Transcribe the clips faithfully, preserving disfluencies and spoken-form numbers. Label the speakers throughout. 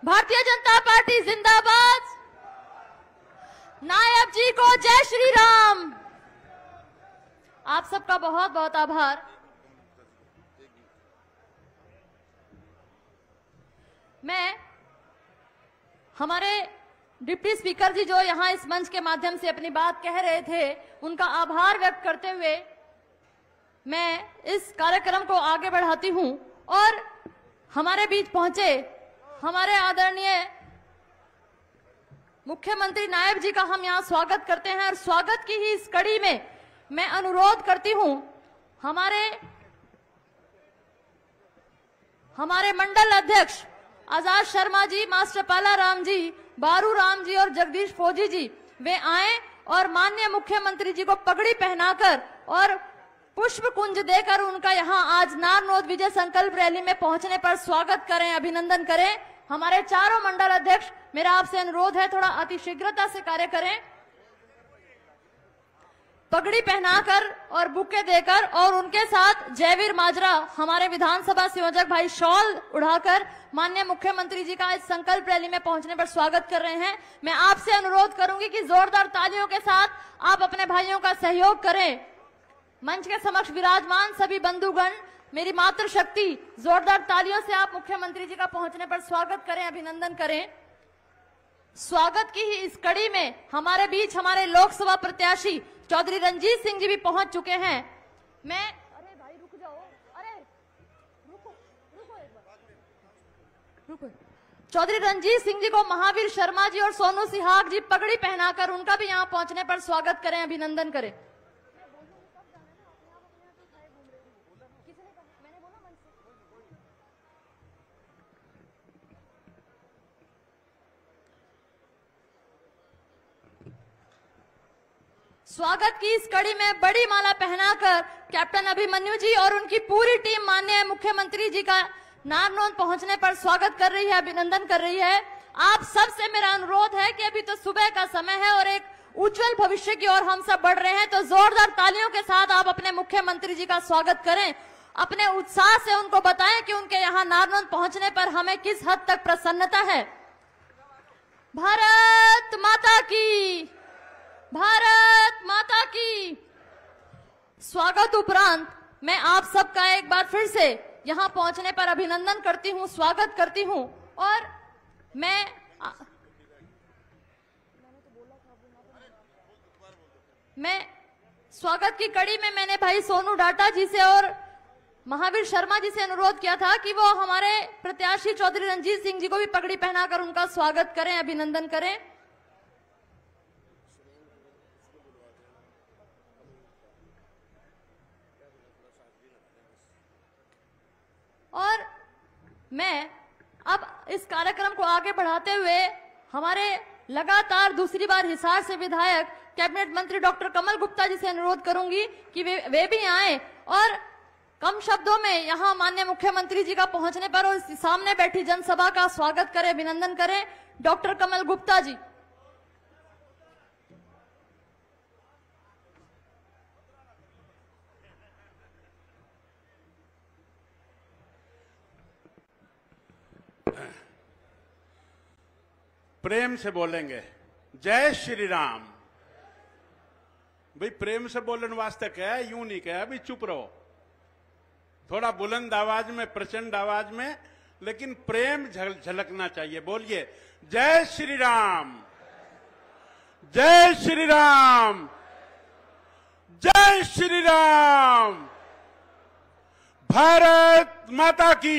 Speaker 1: Bharatiya Janata party जिंदाबाद। नायब जी को जय श्री राम। आप सबका बहुत बहुत आभार। मैं हमारे डिप्टी स्पीकर जी जो यहां इस मंच के माध्यम से अपनी बात कह रहे थे, उनका आभार व्यक्त करते हुए मैं इस कार्यक्रम को आगे बढ़ाती हूं और हमारे बीच पहुंचे हमारे आदरणीय मुख्यमंत्री नायब जी का हम यहां स्वागत करते हैं। और स्वागत की ही इस कड़ी में मैं अनुरोध करती हूं हमारे हमारे मंडल अध्यक्ष आजाद शर्मा जी, मास्टर पाला राम जी, बारू राम जी और जगदीश फौजी जी वे आए और माननीय मुख्यमंत्री जी को पगड़ी पहनाकर और पुष्प कुंज देकर उनका यहां आज नारनौंद विजय संकल्प रैली में पहुंचने पर स्वागत करें, अभिनंदन करें। हमारे चारों मंडल अध्यक्ष, मेरा आपसे अनुरोध है थोड़ा अतिशीघ्रता से कार्य करें। पगड़ी पहनाकर और बुके देकर और उनके साथ जयवीर माजरा हमारे विधानसभा संयोजक भाई शॉल उड़ाकर माननीय मुख्यमंत्री जी का इस संकल्प रैली में पहुंचने पर स्वागत कर रहे हैं। मैं आपसे अनुरोध करूंगी कि जोरदार तालियों के साथ आप अपने भाइयों का सहयोग करें। मंच के समक्ष विराजमान सभी बंधुगण, मेरी मातृशक्ति, जोरदार तालियों से आप मुख्यमंत्री जी का पहुंचने पर स्वागत करें, अभिनंदन करें। स्वागत की ही इस कड़ी में हमारे बीच हमारे लोकसभा प्रत्याशी चौधरी रंजीत सिंह जी भी पहुंच चुके हैं। मैं अरे भाई रुक जाओ, अरे रुको रुको एक बार रुको। चौधरी रंजीत सिंह जी को महावीर शर्मा जी और सोनू सिहाग जी पगड़ी पहनाकर उनका भी यहां पहुंचने पर स्वागत करें, अभिनंदन करें। स्वागत की इस कड़ी में बड़ी माला पहनाकर कैप्टन अभिमन्यु जी और उनकी पूरी टीम माननीय मुख्यमंत्री जी का नारनौंद पहुंचने पर स्वागत कर रही है, अभिनंदन कर रही है। आप सबसे मेरा अनुरोध है कि अभी तो सुबह का समय है और एक उज्जवल भविष्य की ओर हम सब बढ़ रहे हैं, तो जोरदार तालियों के साथ आप अपने मुख्यमंत्री जी का स्वागत करें। अपने उत्साह से उनको बताएं कि उनके यहाँ नारनौंद पहुंचने पर हमें किस हद तक प्रसन्नता है। भारत माता की, भारत माता की। स्वागत उपरांत मैं आप सबका एक बार फिर से यहां पहुंचने पर अभिनंदन करती हूं, स्वागत करती हूं। और मैं मैं स्वागत की कड़ी में मैंने भाई सोनू डाटा जी से और महावीर शर्मा जी से अनुरोध किया था कि वो हमारे प्रत्याशी चौधरी रंजीत सिंह जी को भी पगड़ी पहनाकर उनका स्वागत करें, अभिनंदन करें। और मैं अब इस कार्यक्रम को आगे बढ़ाते हुए हमारे लगातार दूसरी बार हिसार से विधायक कैबिनेट मंत्री डॉक्टर कमल गुप्ता जी से अनुरोध करूंगी कि वे वे भी आए और कम शब्दों में यहां माननीय मुख्यमंत्री जी का पहुंचने पर और सामने बैठी जनसभा का स्वागत करें, अभिनंदन करें। डॉक्टर कमल गुप्ता जी।
Speaker 2: प्रेम से बोलेंगे जय श्री राम। भाई प्रेम से बोलने वास्ते क्या है, यूं नहीं कहा अभी चुप रहो, थोड़ा बुलंद आवाज में, प्रचंड आवाज में, लेकिन प्रेम झल, झलकना चाहिए। बोलिए जय श्री राम, जय श्री राम, जय श्री राम, भारत माता की।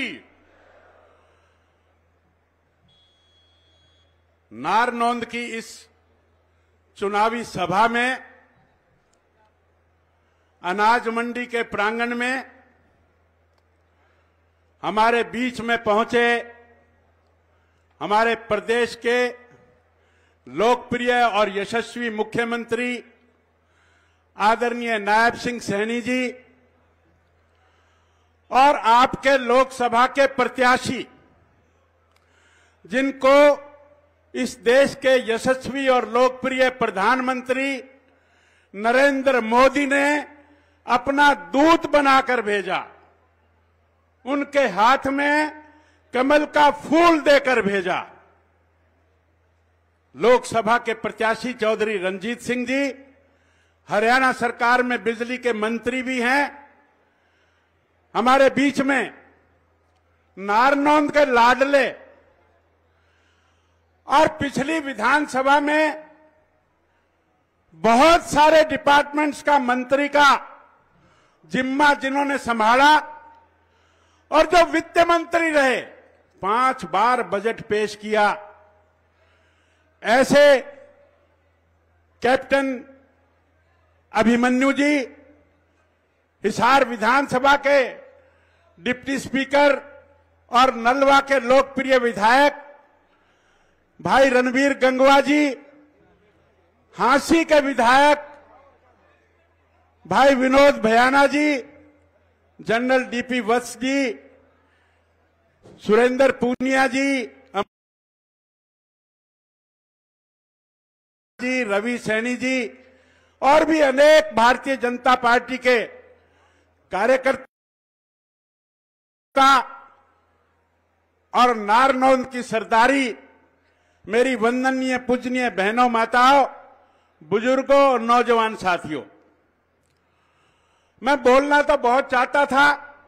Speaker 2: नारनौंद की इस चुनावी सभा में अनाज मंडी के प्रांगण में हमारे बीच में पहुंचे हमारे प्रदेश के लोकप्रिय और यशस्वी मुख्यमंत्री आदरणीय नायब सिंह सैनी जी और आपके लोकसभा के प्रत्याशी, जिनको इस देश के यशस्वी और लोकप्रिय प्रधानमंत्री नरेंद्र मोदी ने अपना दूत बनाकर भेजा। उनके हाथ में कमल का फूल देकर भेजा। लोकसभा के प्रत्याशी चौधरी रंजीत सिंह जी हरियाणा सरकार में बिजली के मंत्री भी हैं। हमारे बीच में नारनौंद के लाडले और पिछली विधानसभा में बहुत सारे डिपार्टमेंट्स का मंत्री का जिम्मा जिन्होंने संभाला और जो वित्त मंत्री रहे, पांच बार बजट पेश किया, ऐसे कैप्टन अभिमन्यु जी हिसार विधानसभा के डिप्टी स्पीकर और नलवा के लोकप्रिय विधायक भाई रणवीर गंगवा जी, हांसी के विधायक भाई विनोद भयाना जी, जनरल डीपी वत्स जी, सुरेंद्र पूनिया जी, जी रवि सैनी जी और भी अनेक भारतीय जनता पार्टी के कार्यकर्ता और नारनौंद की सरदारी, मेरी वंदनीय पूजनीय बहनों, माताओं, बुजुर्गों और नौजवान साथियों, मैं बोलना तो बहुत चाहता था,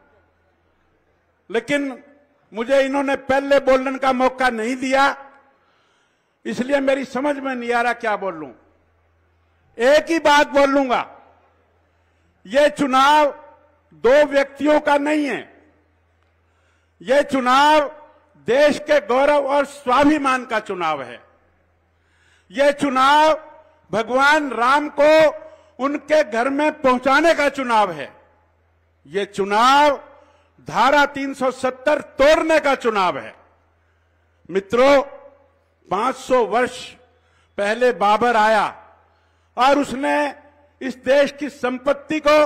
Speaker 2: लेकिन मुझे इन्होंने पहले बोलने का मौका नहीं दिया, इसलिए मेरी समझ में नहीं आ रहा क्या बोल लूं। एक ही बात बोल लूंगा, यह चुनाव दो व्यक्तियों का नहीं है, यह चुनाव देश के गौरव और स्वाभिमान का चुनाव है। यह चुनाव भगवान राम को उनके घर में पहुंचाने का चुनाव है। यह चुनाव धारा तीन सौ सत्तर तोड़ने का चुनाव है। मित्रों, पांच सौ वर्ष पहले बाबर आया और उसने इस देश की संपत्ति को,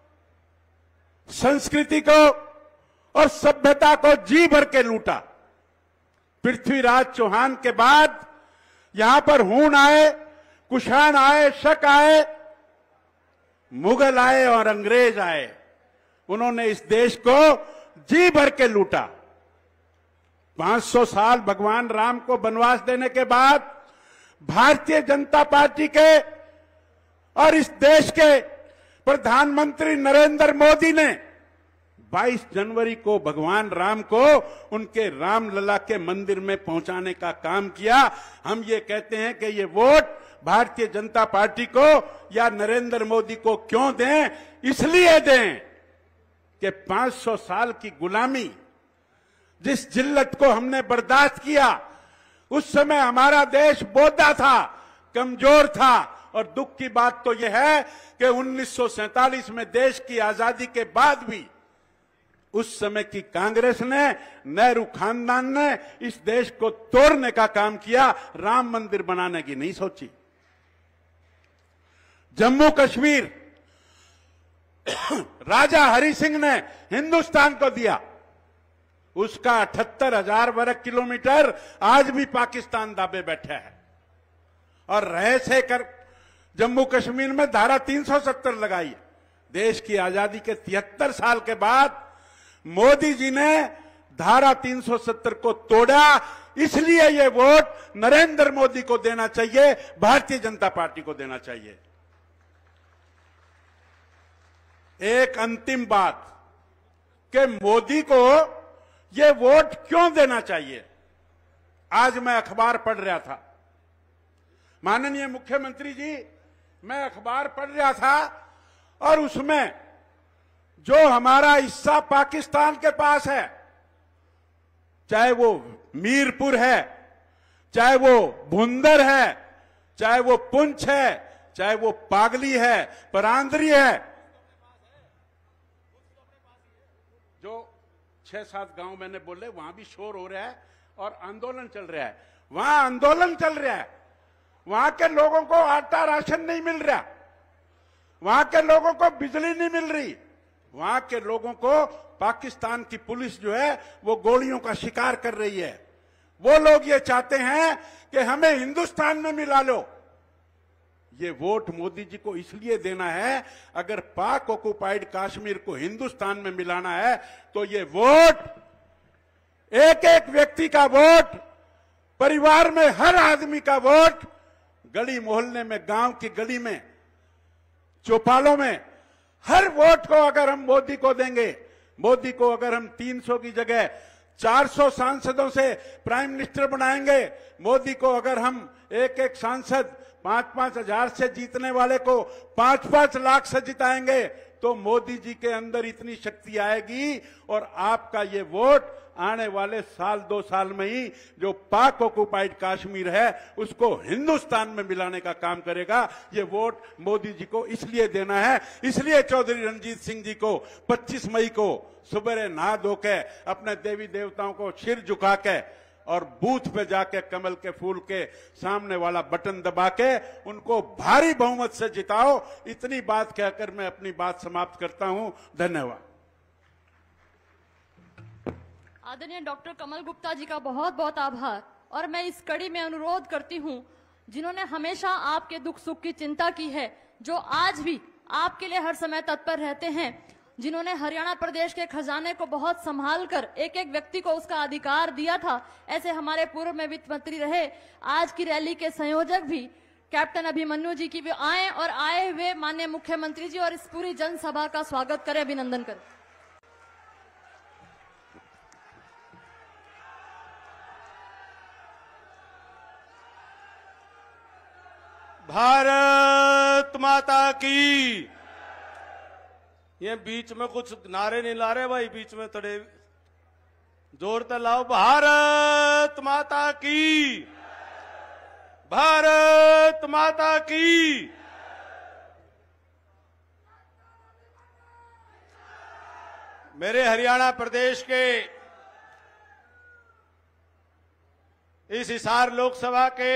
Speaker 2: संस्कृति को और सभ्यता को जी भर के लूटा। पृथ्वीराज चौहान के बाद यहां पर हूण आए, कुषाण आए, शक आए, मुगल आए और अंग्रेज आए। उन्होंने इस देश को जी भर के लूटा। पांच सौ साल भगवान राम को वनवास देने के बाद भारतीय जनता पार्टी के और इस देश के प्रधानमंत्री नरेंद्र मोदी ने बाईस जनवरी को भगवान राम को उनके रामलला के मंदिर में पहुंचाने का काम किया। हम ये कहते हैं कि ये वोट भारतीय जनता पार्टी को या नरेंद्र मोदी को क्यों दें? इसलिए दें कि पांच सौ साल की गुलामी, जिस जिल्लत को हमने बर्दाश्त किया, उस समय हमारा देश बोधा था, कमजोर था। और दुख की बात तो यह है कि उन्नीस सौ सैंतालीस में देश की आजादी के बाद भी उस समय की कांग्रेस ने, नेहरू खानदान ने इस देश को तोड़ने का काम किया, राम मंदिर बनाने की नहीं सोची। जम्मू कश्मीर राजा हरि सिंह ने हिंदुस्तान को दिया, उसका अठहत्तर हजार वर्ग किलोमीटर आज भी पाकिस्तान दाबे बैठा है। और रहे से कर जम्मू कश्मीर में धारा तीन सौ सत्तर लगाई। देश की आजादी के तिहत्तर साल के बाद मोदी जी ने धारा तीन सौ सत्तर को तोड़ा। इसलिए ये वोट नरेंद्र मोदी को देना चाहिए, भारतीय जनता पार्टी को देना चाहिए। एक अंतिम बात कि मोदी को ये वोट क्यों देना चाहिए। आज मैं अखबार पढ़ रहा था, माननीय मुख्यमंत्री जी, मैं अखबार पढ़ रहा था और उसमें जो हमारा हिस्सा पाकिस्तान के पास है, चाहे वो मीरपुर है, चाहे वो भुंदर है, चाहे वो पुंछ है, चाहे वो पागली है, परांदरी है, जो छह सात गांव मैंने बोले वहां भी शोर हो रहा है और आंदोलन चल रहा है। वहां आंदोलन चल रहा है, वहां के लोगों को आटा राशन नहीं मिल रहा, वहां के लोगों को बिजली नहीं मिल रही, वहां के लोगों को पाकिस्तान की पुलिस जो है वो गोलियों का शिकार कर रही है। वो लोग ये चाहते हैं कि हमें हिंदुस्तान में मिला लो। ये वोट मोदी जी को इसलिए देना है, अगर पाक ऑक्युपाइड कश्मीर को हिंदुस्तान में मिलाना है तो ये वोट एक एक व्यक्ति का वोट, परिवार में हर आदमी का वोट, गली मोहल्ले में, गांव की गली में, चौपालों में, हर वोट को अगर हम मोदी को देंगे, मोदी को अगर हम तीन सौ की जगह चार सौ सांसदों से प्राइम मिनिस्टर बनाएंगे, मोदी को अगर हम एक एक सांसद पांच पांच हजार से जीतने वाले को पांच पांच लाख से जिताएंगे, तो मोदी जी के अंदर इतनी शक्ति आएगी और आपका ये वोट आने वाले साल दो साल में ही जो पाक ऑक्युपाइड कश्मीर है उसको हिंदुस्तान में मिलाने का काम करेगा। ये वोट मोदी जी को इसलिए देना है। इसलिए चौधरी रणजीत सिंह जी को पच्चीस मई को सुबह नहा धो के अपने देवी देवताओं को सिर झुका के और बूथ पे जाके कमल के फूल के सामने वाला बटन दबा के उनको भारी बहुमत से जिताओ। इतनी बात कहकर मैं अपनी बात समाप्त करता हूं। धन्यवाद।
Speaker 1: आदरणीय डॉक्टर कमल गुप्ता जी का बहुत बहुत आभार। और मैं इस कड़ी में अनुरोध करती हूं, जिन्होंने हमेशा आपके दुख सुख की चिंता की है, जो आज भी आपके लिए हर समय तत्पर रहते हैं, जिन्होंने हरियाणा प्रदेश के खजाने को बहुत संभाल कर एक एक व्यक्ति को उसका अधिकार दिया था, ऐसे हमारे पूर्व में वित्त मंत्री रहे, आज की रैली के संयोजक भी कैप्टन अभिमन्यु जी की भी आए और आए हुए माननीय मुख्यमंत्री जी और इस पूरी जनसभा का स्वागत करें, अभिनंदन करें।
Speaker 3: भारत माता की। ये बीच में कुछ नारे नहीं ला रहे भाई, बीच में थोड़े जोर तो लाओ। भारत माता की, भारत माता की। मेरे हरियाणा प्रदेश के इस हिसार लोकसभा के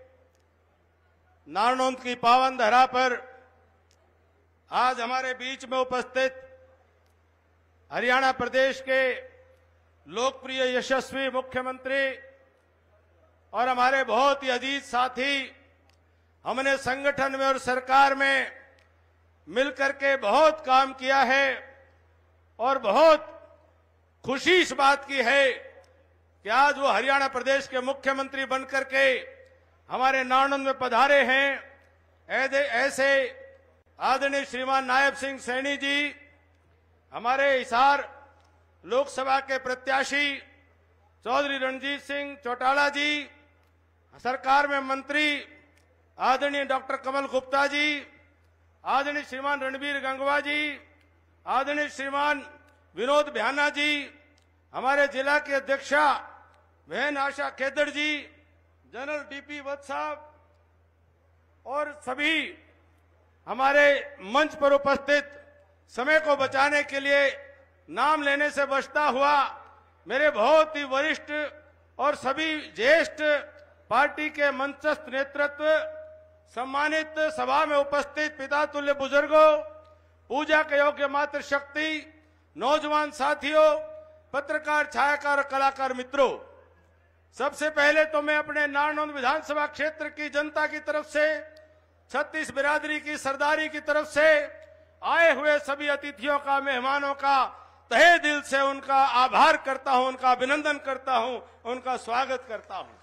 Speaker 3: नारनौंद की पावन धरा पर आज हमारे बीच में उपस्थित हरियाणा प्रदेश के लोकप्रिय यशस्वी मुख्यमंत्री और हमारे बहुत ही अजीज साथी, हमने संगठन में और सरकार में मिलकर के बहुत काम किया है और बहुत खुशी इस बात की है कि आज वो हरियाणा प्रदेश के मुख्यमंत्री बनकर के हमारे नारनौंद में पधारे हैं। ऐसे आदरणीय श्रीमान नायब सिंह सैनी जी, हमारे हिसार लोकसभा के प्रत्याशी चौधरी रणजीत सिंह चौटाला जी, सरकार में मंत्री आदरणीय डॉक्टर कमल गुप्ता जी, आदरणीय श्रीमान रणबीर गंगवा जी, आदरणीय श्रीमान विनोद भ्याना जी, हमारे जिला के अध्यक्षा बहन आशा खेदड़ जी, जनरल डीपी वत्स साहब और सभी हमारे मंच पर उपस्थित, समय को बचाने के लिए नाम लेने से बचता हुआ मेरे बहुत ही वरिष्ठ और सभी ज्येष्ठ पार्टी के मंचस्थ नेतृत्व, सम्मानित सभा में उपस्थित पिता तुल्य बुजुर्गों, पूजा के योग्य मातृ शक्ति, नौजवान साथियों, पत्रकार, छायाकार और कलाकार मित्रों, सबसे पहले तो मैं अपने नारनौंद विधानसभा क्षेत्र की जनता की तरफ से, छत्तीस बिरादरी की सरदारी की तरफ से आए हुए सभी अतिथियों का, मेहमानों का तहे दिल से उनका आभार करता हूं, उनका अभिनंदन करता हूं, उनका स्वागत करता हूं।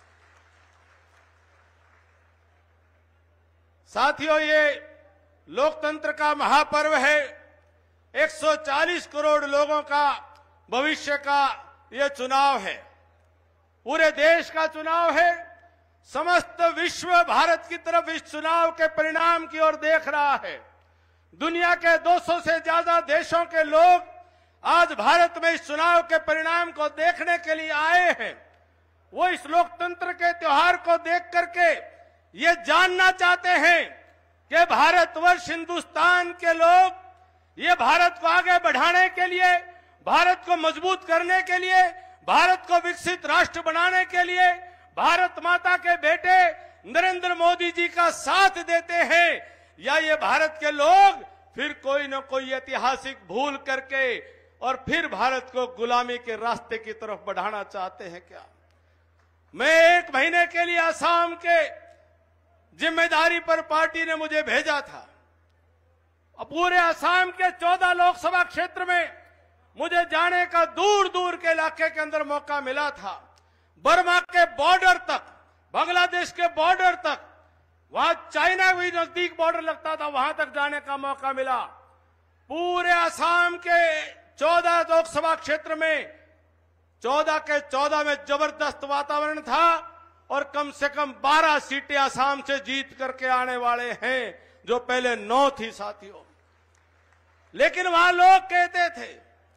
Speaker 3: साथियों, ये लोकतंत्र का महापर्व है। एक सौ चालीस करोड़ लोगों का भविष्य का ये चुनाव है, पूरे देश का चुनाव है। समस्त विश्व भारत की तरफ इस चुनाव के परिणाम की ओर देख रहा है। दुनिया के दो सौ से ज्यादा देशों के लोग आज भारत में इस चुनाव के परिणाम को देखने के लिए आए हैं। वो इस लोकतंत्र के त्योहार को देख करके ये जानना चाहते हैं कि भारतवर्ष, हिंदुस्तान के लोग ये भारत को आगे बढ़ाने के लिए, भारत को मजबूत करने के लिए, भारत को विकसित राष्ट्र बनाने के लिए भारत माता के बेटे नरेंद्र मोदी जी का साथ देते हैं, या ये भारत के लोग फिर कोई न कोई ऐतिहासिक भूल करके और फिर भारत को गुलामी के रास्ते की तरफ बढ़ाना चाहते हैं क्या? मैं एक महीने के लिए असम के जिम्मेदारी पर पार्टी ने मुझे भेजा था। पूरे असम के चौदह लोकसभा क्षेत्र में मुझे जाने का दूर दूर के इलाके के अंदर मौका मिला था। बर्मा के बॉर्डर तक, बांग्लादेश के बॉर्डर तक, वहां चाइना भी नजदीक बॉर्डर लगता था, वहां तक जाने का मौका मिला। पूरे असम के चौदह लोकसभा क्षेत्र में चौदह के चौदह में जबरदस्त वातावरण था और कम से कम बारह सीटें असम से जीत करके आने वाले हैं, जो पहले नौ थी साथियों। लेकिन वहां लोग कहते थे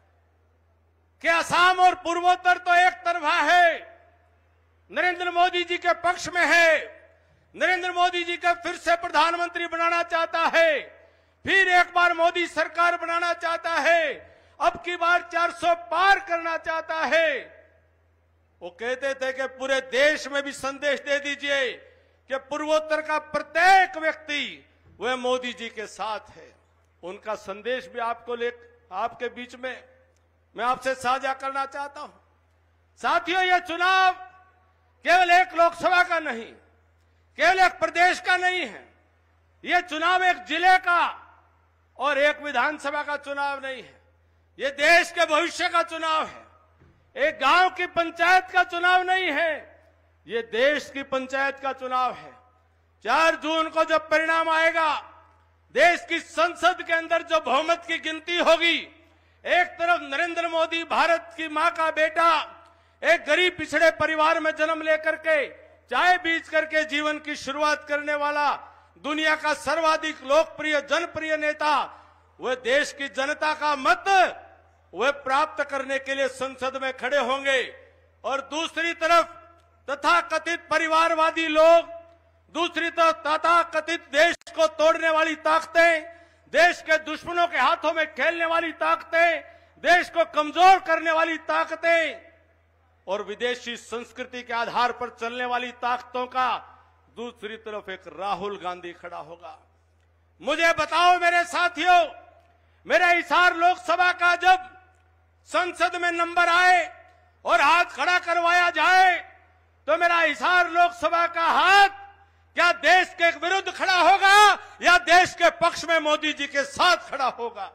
Speaker 3: कि असम और पूर्वोत्तर तो एक तरफा है, नरेंद्र मोदी जी के पक्ष में है, नरेंद्र मोदी जी का फिर से प्रधानमंत्री बनाना चाहता है, फिर एक बार मोदी सरकार बनाना चाहता है, अब की बार चार सौ पार करना चाहता है। वो कहते थे कि पूरे देश में भी संदेश दे दीजिए कि पूर्वोत्तर का प्रत्येक व्यक्ति वह मोदी जी के साथ है। उनका संदेश भी आपको ले आपके बीच में मैं आपसे साझा करना चाहता हूं। साथियों, यह चुनाव केवल एक लोकसभा का नहीं, केवल एक प्रदेश का नहीं है। यह चुनाव एक जिले का और एक विधानसभा का चुनाव नहीं है। यह देश के भविष्य का चुनाव है। एक गांव की पंचायत का चुनाव नहीं है, यह देश की पंचायत का चुनाव है। चार जून को जब परिणाम आएगा, देश की संसद के अंदर जो बहुमत की गिनती होगी, एक तरफ नरेंद्र मोदी भारत की मां का बेटा, एक गरीब पिछड़े परिवार में जन्म लेकर के चाय बीज करके जीवन की शुरुआत करने वाला दुनिया का सर्वाधिक लोकप्रिय जनप्रिय नेता, वह देश की जनता का मत वह प्राप्त करने के लिए संसद में खड़े होंगे। और दूसरी तरफ तथाकथित परिवारवादी लोग, दूसरी तरफ तथाकथित देश को तोड़ने वाली ताकतें, देश के दुश्मनों के हाथों में खेलने वाली ताकतें, देश को कमजोर करने वाली ताकतें और विदेशी संस्कृति के आधार पर चलने वाली ताकतों का दूसरी तरफ एक राहुल गांधी खड़ा होगा। मुझे बताओ मेरे साथियों, मेरे हिसार लोकसभा का जब संसद में नंबर आए और हाथ खड़ा करवाया जाए, तो मेरा हिसार लोकसभा का हाथ क्या देश के विरुद्ध खड़ा होगा या देश के पक्ष में मोदी जी के साथ खड़ा होगा?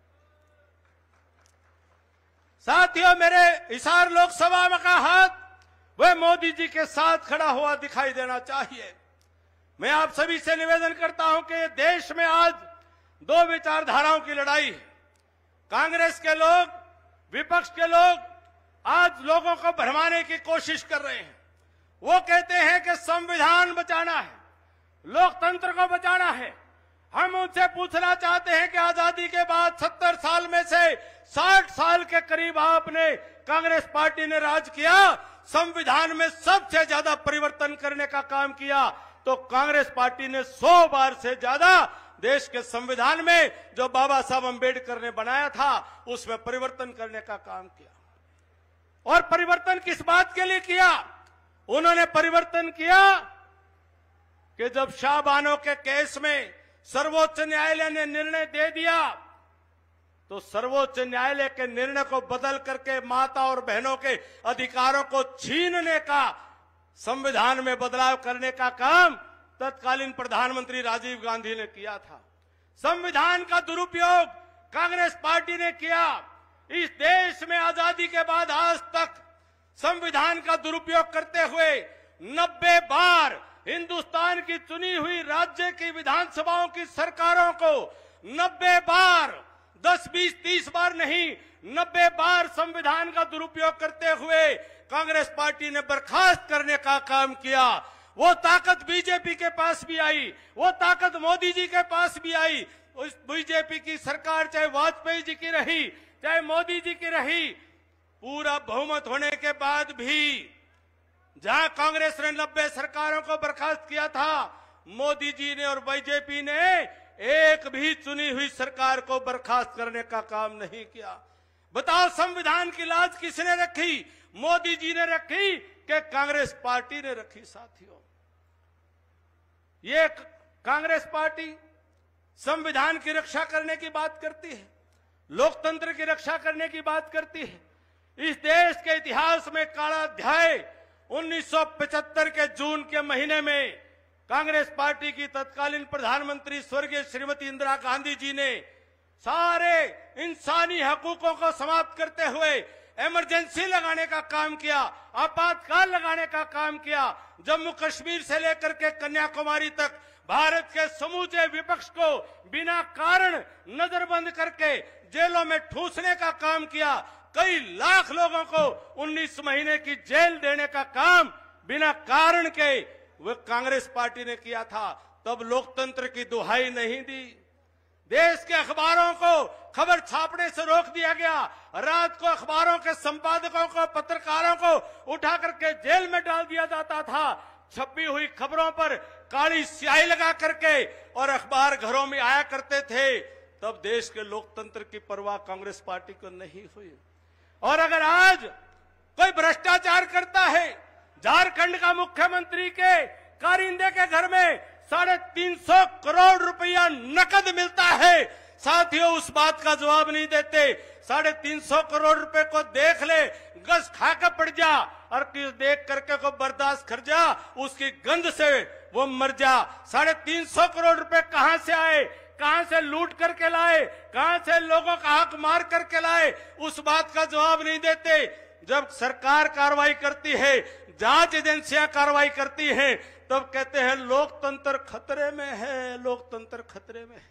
Speaker 3: साथियों, मेरे हिसार लोकसभा में का हाथ वह मोदी जी के साथ खड़ा हुआ दिखाई देना चाहिए। मैं आप सभी से निवेदन करता हूं कि देश में आज दो विचारधाराओं की लड़ाई है। कांग्रेस के लोग, विपक्ष के लोग आज लोगों को भरमाने की कोशिश कर रहे हैं। वो कहते हैं कि संविधान बचाना है, लोकतंत्र को बचाना है। हम उनसे पूछना चाहते हैं कि आजादी के बाद सत्तर साल में से साठ साल के करीब आपने कांग्रेस पार्टी ने राज किया, संविधान में सबसे ज्यादा परिवर्तन करने का काम किया, तो कांग्रेस पार्टी ने सौ बार से ज्यादा देश के संविधान में जो बाबा साहब अंबेडकर ने बनाया था उसमें परिवर्तन करने का काम किया। और परिवर्तन किस बात के लिए किया? उन्होंने परिवर्तन किया कि जब शाहबानो के केस में सर्वोच्च न्यायालय ने निर्णय दे दिया, तो सर्वोच्च न्यायालय के निर्णय को बदल करके माता और बहनों के अधिकारों को छीनने का, संविधान में बदलाव करने का काम तत्कालीन प्रधानमंत्री राजीव गांधी ने किया था। संविधान का दुरुपयोग कांग्रेस पार्टी ने किया। इस देश में आजादी के बाद आज तक संविधान का दुरुपयोग करते हुए नब्बे बार हिंदुस्तान की चुनी हुई राज्य की विधानसभाओं की सरकारों को नब्बे बार, दस बीस तीस बार नहीं, नब्बे बार संविधान का दुरुपयोग करते हुए कांग्रेस पार्टी ने बर्खास्त करने का काम किया। वो ताकत बीजेपी के पास भी आई, वो ताकत मोदी जी के पास भी आई। उस बीजेपी की सरकार चाहे वाजपेयी जी की रही, चाहे मोदी जी की रही, पूरा बहुमत होने के बाद भी जहां कांग्रेस ने नब्बे सरकारों को बर्खास्त किया था, मोदी जी ने और बीजेपी ने एक भी चुनी हुई सरकार को बर्खास्त करने का काम नहीं किया। बताओ, संविधान की लाज किसने रखी? मोदी जी ने रखी कि कांग्रेस पार्टी ने रखी? साथियों, ये कांग्रेस पार्टी संविधान की रक्षा करने की बात करती है, लोकतंत्र की रक्षा करने की बात करती है। इस देश के इतिहास में काला अध्याय उन्नीस सौ पचहत्तर के जून के महीने में कांग्रेस पार्टी की तत्कालीन प्रधानमंत्री स्वर्गीय श्रीमती इंदिरा गांधी जी ने सारे इंसानी हकूकों को समाप्त करते हुए इमरजेंसी लगाने का काम किया, आपातकाल लगाने का काम किया। जम्मू कश्मीर से लेकर के कन्याकुमारी तक भारत के समूचे विपक्ष को बिना कारण नजरबंद करके जेलों में ठूसने का काम किया। कई लाख लोगों को उन्नीस महीने की जेल देने का काम बिना कारण के वह कांग्रेस पार्टी ने किया था। तब लोकतंत्र की दुहाई नहीं दी। देश के अखबारों को खबर छापने से रोक दिया गया। रात को अखबारों के संपादकों को, पत्रकारों को उठा करके जेल में डाल दिया जाता था। छपी हुई खबरों पर काली स्याही लगा करके और अखबार घरों में आया करते थे। तब देश के लोकतंत्र की परवाह कांग्रेस पार्टी को नहीं हुई। और अगर आज कोई भ्रष्टाचार करता है, झारखंड का मुख्यमंत्री के कारिंदे के घर में साढ़े तीन सौ करोड़ रुपया नकद मिलता है, साथियों उस बात का जवाब नहीं देते। साढ़े तीन सौ करोड़ रुपए को देख ले, गस खा कर पड़ जा और किस देख करके को बर्दाश्त कर जा, उसकी गंध से वो मर जा। साढ़े तीन सौ करोड़ रुपए कहां से आए, कहां से लूट करके लाए, कहां से लोगों का हक मार करके लाए, उस बात का जवाब नहीं देते। जब सरकार कार्रवाई करती है, जांच एजेंसियां कार्रवाई करती हैं, तब कहते हैं लोकतंत्र खतरे में है, लोकतंत्र खतरे में है।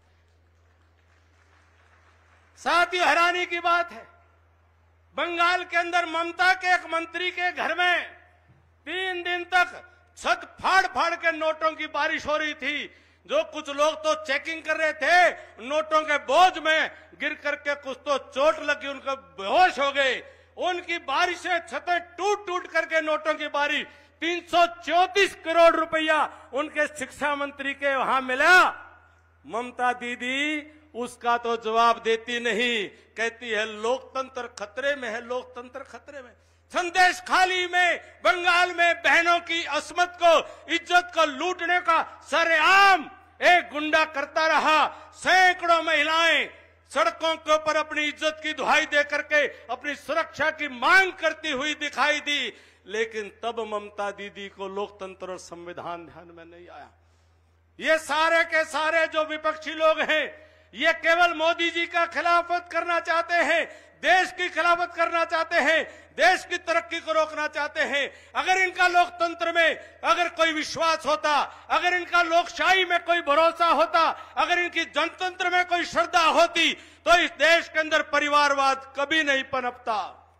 Speaker 3: साथ ही हैरानी की बात है, बंगाल के अंदर ममता के एक मंत्री के घर में तीन दिन तक छत फाड़ फाड़ के नोटों की बारिश हो रही थी। जो कुछ लोग तो चेकिंग कर रहे थे, नोटों के बोझ में गिर करके कुछ तो चोट लगी, उनको बेहोश हो गए। उनकी बारिशें, छतें टूट टूट करके नोटों की बारिश, तीन सौ चौंतीस करोड़ रुपया उनके शिक्षा मंत्री के वहां मिला। ममता दीदी उसका तो जवाब देती नहीं, कहती है लोकतंत्र खतरे में है, लोकतंत्र खतरे में। संदेश खाली में बंगाल में बहनों की अस्मत को, इज्जत को लूटने का सरेआम एक गुंडा करता रहा। सैकड़ों महिलाएं सड़कों के ऊपर अपनी इज्जत की दुहाई दे करके अपनी सुरक्षा की मांग करती हुई दिखाई दी, लेकिन तब ममता दीदी को लोकतंत्र और संविधान ध्यान में नहीं आया। ये सारे के सारे जो विपक्षी लोग हैं, ये केवल मोदी जी का खिलाफत करना चाहते हैं, देश की खिलाफत करना चाहते हैं, देश की तरक्की को रोकना चाहते हैं। अगर इनका लोकतंत्र में अगर कोई विश्वास होता, अगर इनका लोकशाही में कोई भरोसा होता, अगर इनकी जनतंत्र में कोई श्रद्धा होती, तो इस देश के अंदर परिवारवाद कभी नहीं पनपता।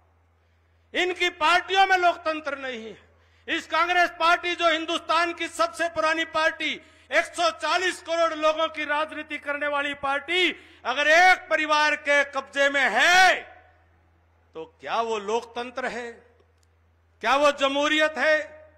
Speaker 3: इनकी पार्टियों में लोकतंत्र नहीं है। इस कांग्रेस पार्टी जो हिंदुस्तान की सबसे पुरानी पार्टी, एक सौ चालीस करोड़ लोगों की राजनीति करने वाली पार्टी, अगर एक परिवार के कब्जे में है, तो क्या वो लोकतंत्र है? क्या वो जमहूरियत है?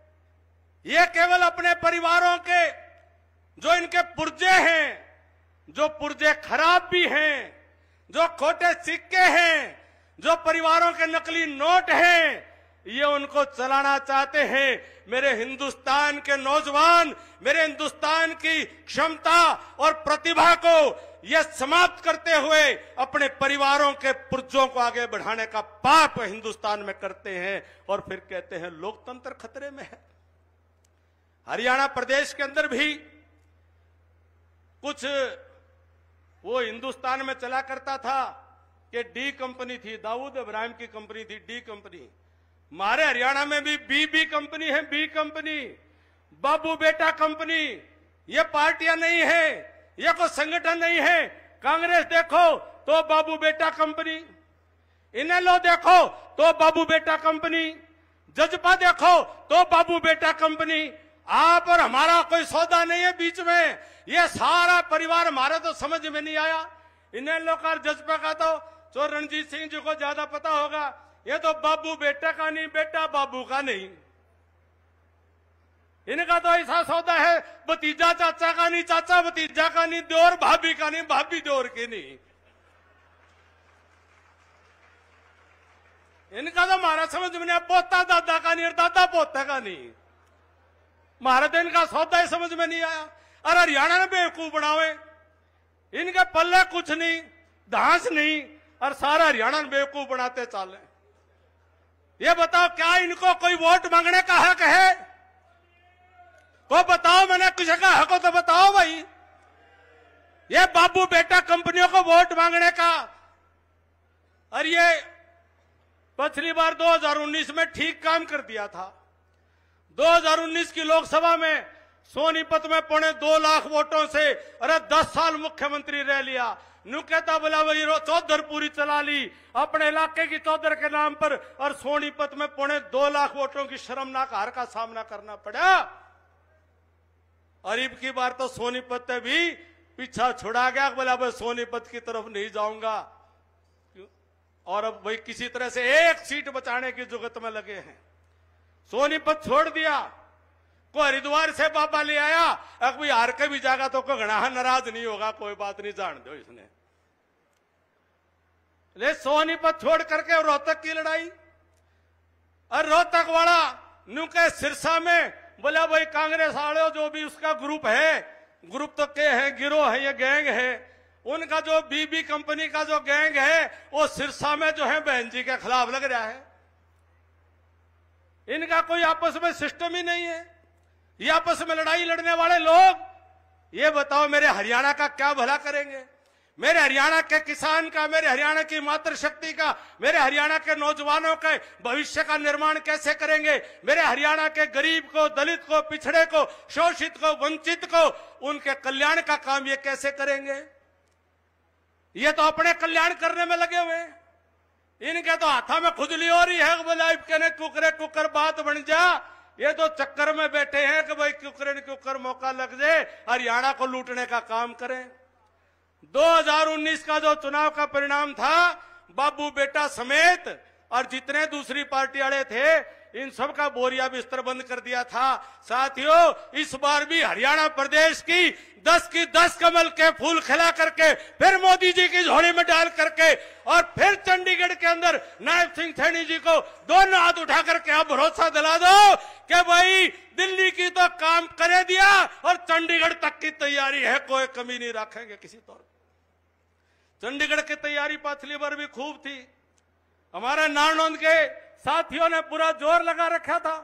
Speaker 3: ये केवल अपने परिवारों के जो इनके पुर्जे हैं, जो पुर्जे खराब भी हैं, जो खोटे सिक्के हैं, जो परिवारों के नकली नोट हैं, ये उनको चलाना चाहते हैं। मेरे हिंदुस्तान के नौजवान, मेरे हिंदुस्तान की क्षमता और प्रतिभा को ये समाप्त करते हुए अपने परिवारों के पुर्जों को आगे बढ़ाने का पाप हिंदुस्तान में करते हैं और फिर कहते हैं लोकतंत्र खतरे में है। हरियाणा प्रदेश के अंदर भी कुछ वो हिंदुस्तान में चला करता था कि डी कंपनी थी, दाऊद इब्राहिम की कंपनी थी डी कंपनी। हमारे हरियाणा में भी बी बी कंपनी है, बी कंपनी, बाबू बेटा कंपनी। ये पार्टियां नहीं है, ये कोई संगठन नहीं है। कांग्रेस देखो तो बाबू बेटा कंपनी, इनेलो देखो तो बाबू बेटा कंपनी, जजपा देखो तो बाबू बेटा कंपनी। आप और हमारा कोई सौदा नहीं है बीच में। ये सारा परिवार हमारा तो समझ में नहीं आया। इनेलो का जजपा का तो जो रणजीत सिंह जी को ज्यादा पता होगा। ये तो बाबू बेटा का नहीं, बेटा बाबू का नहीं। इनका तो ऐसा सौदा है, भतीजा चाचा का नहीं, चाचा भतीजा का नहीं, देवर भाभी का नहीं, भाभी देवर की नहीं। इनका तो हमारा समझ में नहीं, पोता दादा का नहीं और दादा पोता का नहीं। हमारा तो इनका सौदा ही समझ में नहीं आया। और हरियाणा में बेवकूफ बनावे, इनके पल्ले कुछ नहीं, धांस नहीं, और सारा हरियाणा में बेवकूफ बनाते चाले। ये बताओ क्या इनको कोई वोट मांगने का हक है? को बताओ, मैंने किसी का हक हो तो बताओ भाई। ये बाबू बेटा कंपनियों को वोट मांगने का। और ये पिछली बार दो हज़ार उन्नीस में ठीक काम कर दिया था। दो हज़ार उन्नीस की लोकसभा में सोनीपत में पौने दो लाख वोटों से अरे दस साल मुख्यमंत्री रह लिया। नु कहता बोला वही चौधर पूरी चला ली अपने इलाके की चौधर के नाम पर, और सोनीपत में पौने दो लाख वोटों की शर्मनाक हार का सामना करना पड़ा। और अब की बार तो सोनीपत भी पीछा छुड़ा गया, बोला भाई सोनीपत की तरफ नहीं जाऊंगा। और अब भाई किसी तरह से एक सीट बचाने की जुगत में लगे हैं। सोनीपत छोड़ दिया, को हरिद्वार से बाबा ले आया, अब कोई हार के भी जाएगा तो को घना नाराज नहीं होगा, कोई बात नहीं, जान दो इसने। ले सोनीपत छोड़ करके रोहतक की लड़ाई, और रोहतक वाला नु के सिरसा में बोला भाई कांग्रेस वाले जो भी उसका ग्रुप है, ग्रुप तो के है, गिरोह है, ये गैंग है, उनका जो बीबी कंपनी का जो गैंग है वो सिरसा में जो है बहन जी के खिलाफ लग रहा है। इनका कोई आपस में सिस्टम ही नहीं है, ये आपस में लड़ाई लड़ने वाले लोग। ये बताओ मेरे हरियाणा का क्या भला करेंगे, मेरे हरियाणा के किसान का, मेरे हरियाणा की मातृशक्ति का, मेरे हरियाणा के नौजवानों के भविष्य का निर्माण कैसे करेंगे, मेरे हरियाणा के गरीब को, दलित को, पिछड़े को, शोषित को, वंचित को, उनके कल्याण का काम ये कैसे करेंगे। ये तो अपने कल्याण करने में लगे हुए हैं। इनके तो हाथा में खुजली हो रही है, बोला कहने कुकरे कुकर बात बन जा। ये तो चक्कर में बैठे हैं कि भाई कुकरे न कुकर मौका लग जाए, हरियाणा को लूटने का काम करें। दो हज़ार उन्नीस का जो चुनाव का परिणाम था, बाबू बेटा समेत और जितने दूसरी पार्टी वाले थे, इन सब का बोरिया बिस्तर बंद कर दिया था। साथियों, इस बार भी हरियाणा प्रदेश की दस की दस कमल के फूल खिला करके, फिर मोदी जी की झोली में डाल करके, और फिर चंडीगढ़ के अंदर नायब सिंह सैनी जी को दोनों हाथ उठा करके आप भरोसा दिला दो कि भाई दिल्ली की तो काम करे दिया और चंडीगढ़ तक की तैयारी है, कोई कमी नहीं रखेंगे किसी तौर पर। चंडीगढ़ की तैयारी पिछली बार भी खूब थी, हमारे नारनौंद के साथियों ने पूरा जोर लगा रखा था।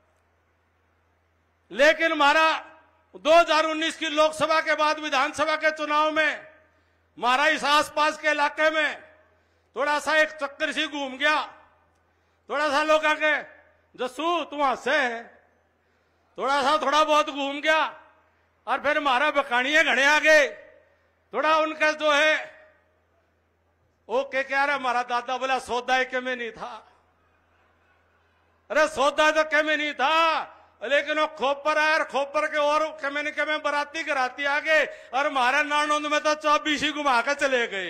Speaker 3: लेकिन हमारा दो हज़ार उन्नीस की लोकसभा के बाद विधानसभा के चुनाव में हमारा इस आसपास के इलाके में थोड़ा सा एक चक्कर सी घूम गया। थोड़ा सा लोग आके जस्सू तू हंसे है, थोड़ा सा थोड़ा बहुत घूम गया, और फिर हमारा बकानिए घने आ गए। थोड़ा उनका जो है वो के क्या रहा, हमारा दादा बोला सौदा के में नहीं था। अरे सौदा तो के में नहीं था, लेकिन वो खोपर आया, खोपर के और कमे न कमे बराती कराती आ गए, और हमारे नारनौंद में तो चौबीस ही घुमा के चले गए।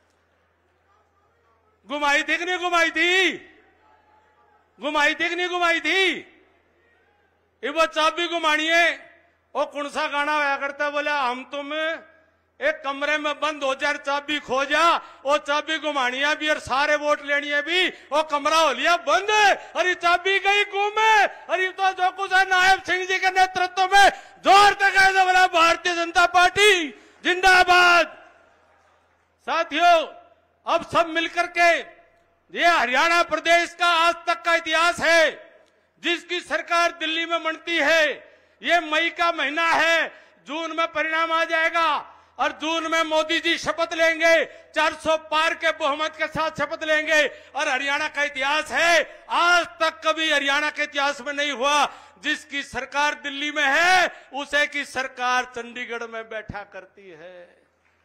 Speaker 3: घुमाई थी कि नहीं घुमाई थी, घुमाई थी कि नहीं घुमाई थी। ये वो चाबी घुमानी है, वो कौन सा गाना होया करता, बोला हम तुम एक कमरे में बंद हो जाए, चाबी खो जा, वो चाबी घुमानी है भी और सारे वोट लेनी है भी, वो कमरा हो लिया बंद, अरे चाबी गई घूमे। अरे तो जो कुछ है नायब सिंह जी के नेतृत्व में जोर तक है, बोला भारतीय जनता पार्टी जिंदाबाद। साथियों, अब सब मिलकर के, ये हरियाणा प्रदेश का आज तक का इतिहास है, जिसकी सरकार दिल्ली में बनती है। ये मई का महीना है, जून में परिणाम आ जाएगा, और जून में मोदी जी शपथ लेंगे, चार सौ पार के बहुमत के साथ शपथ लेंगे। और हरियाणा का इतिहास है, आज तक कभी हरियाणा के इतिहास में नहीं हुआ, जिसकी सरकार दिल्ली में है उसे की सरकार चंडीगढ़ में बैठा करती है।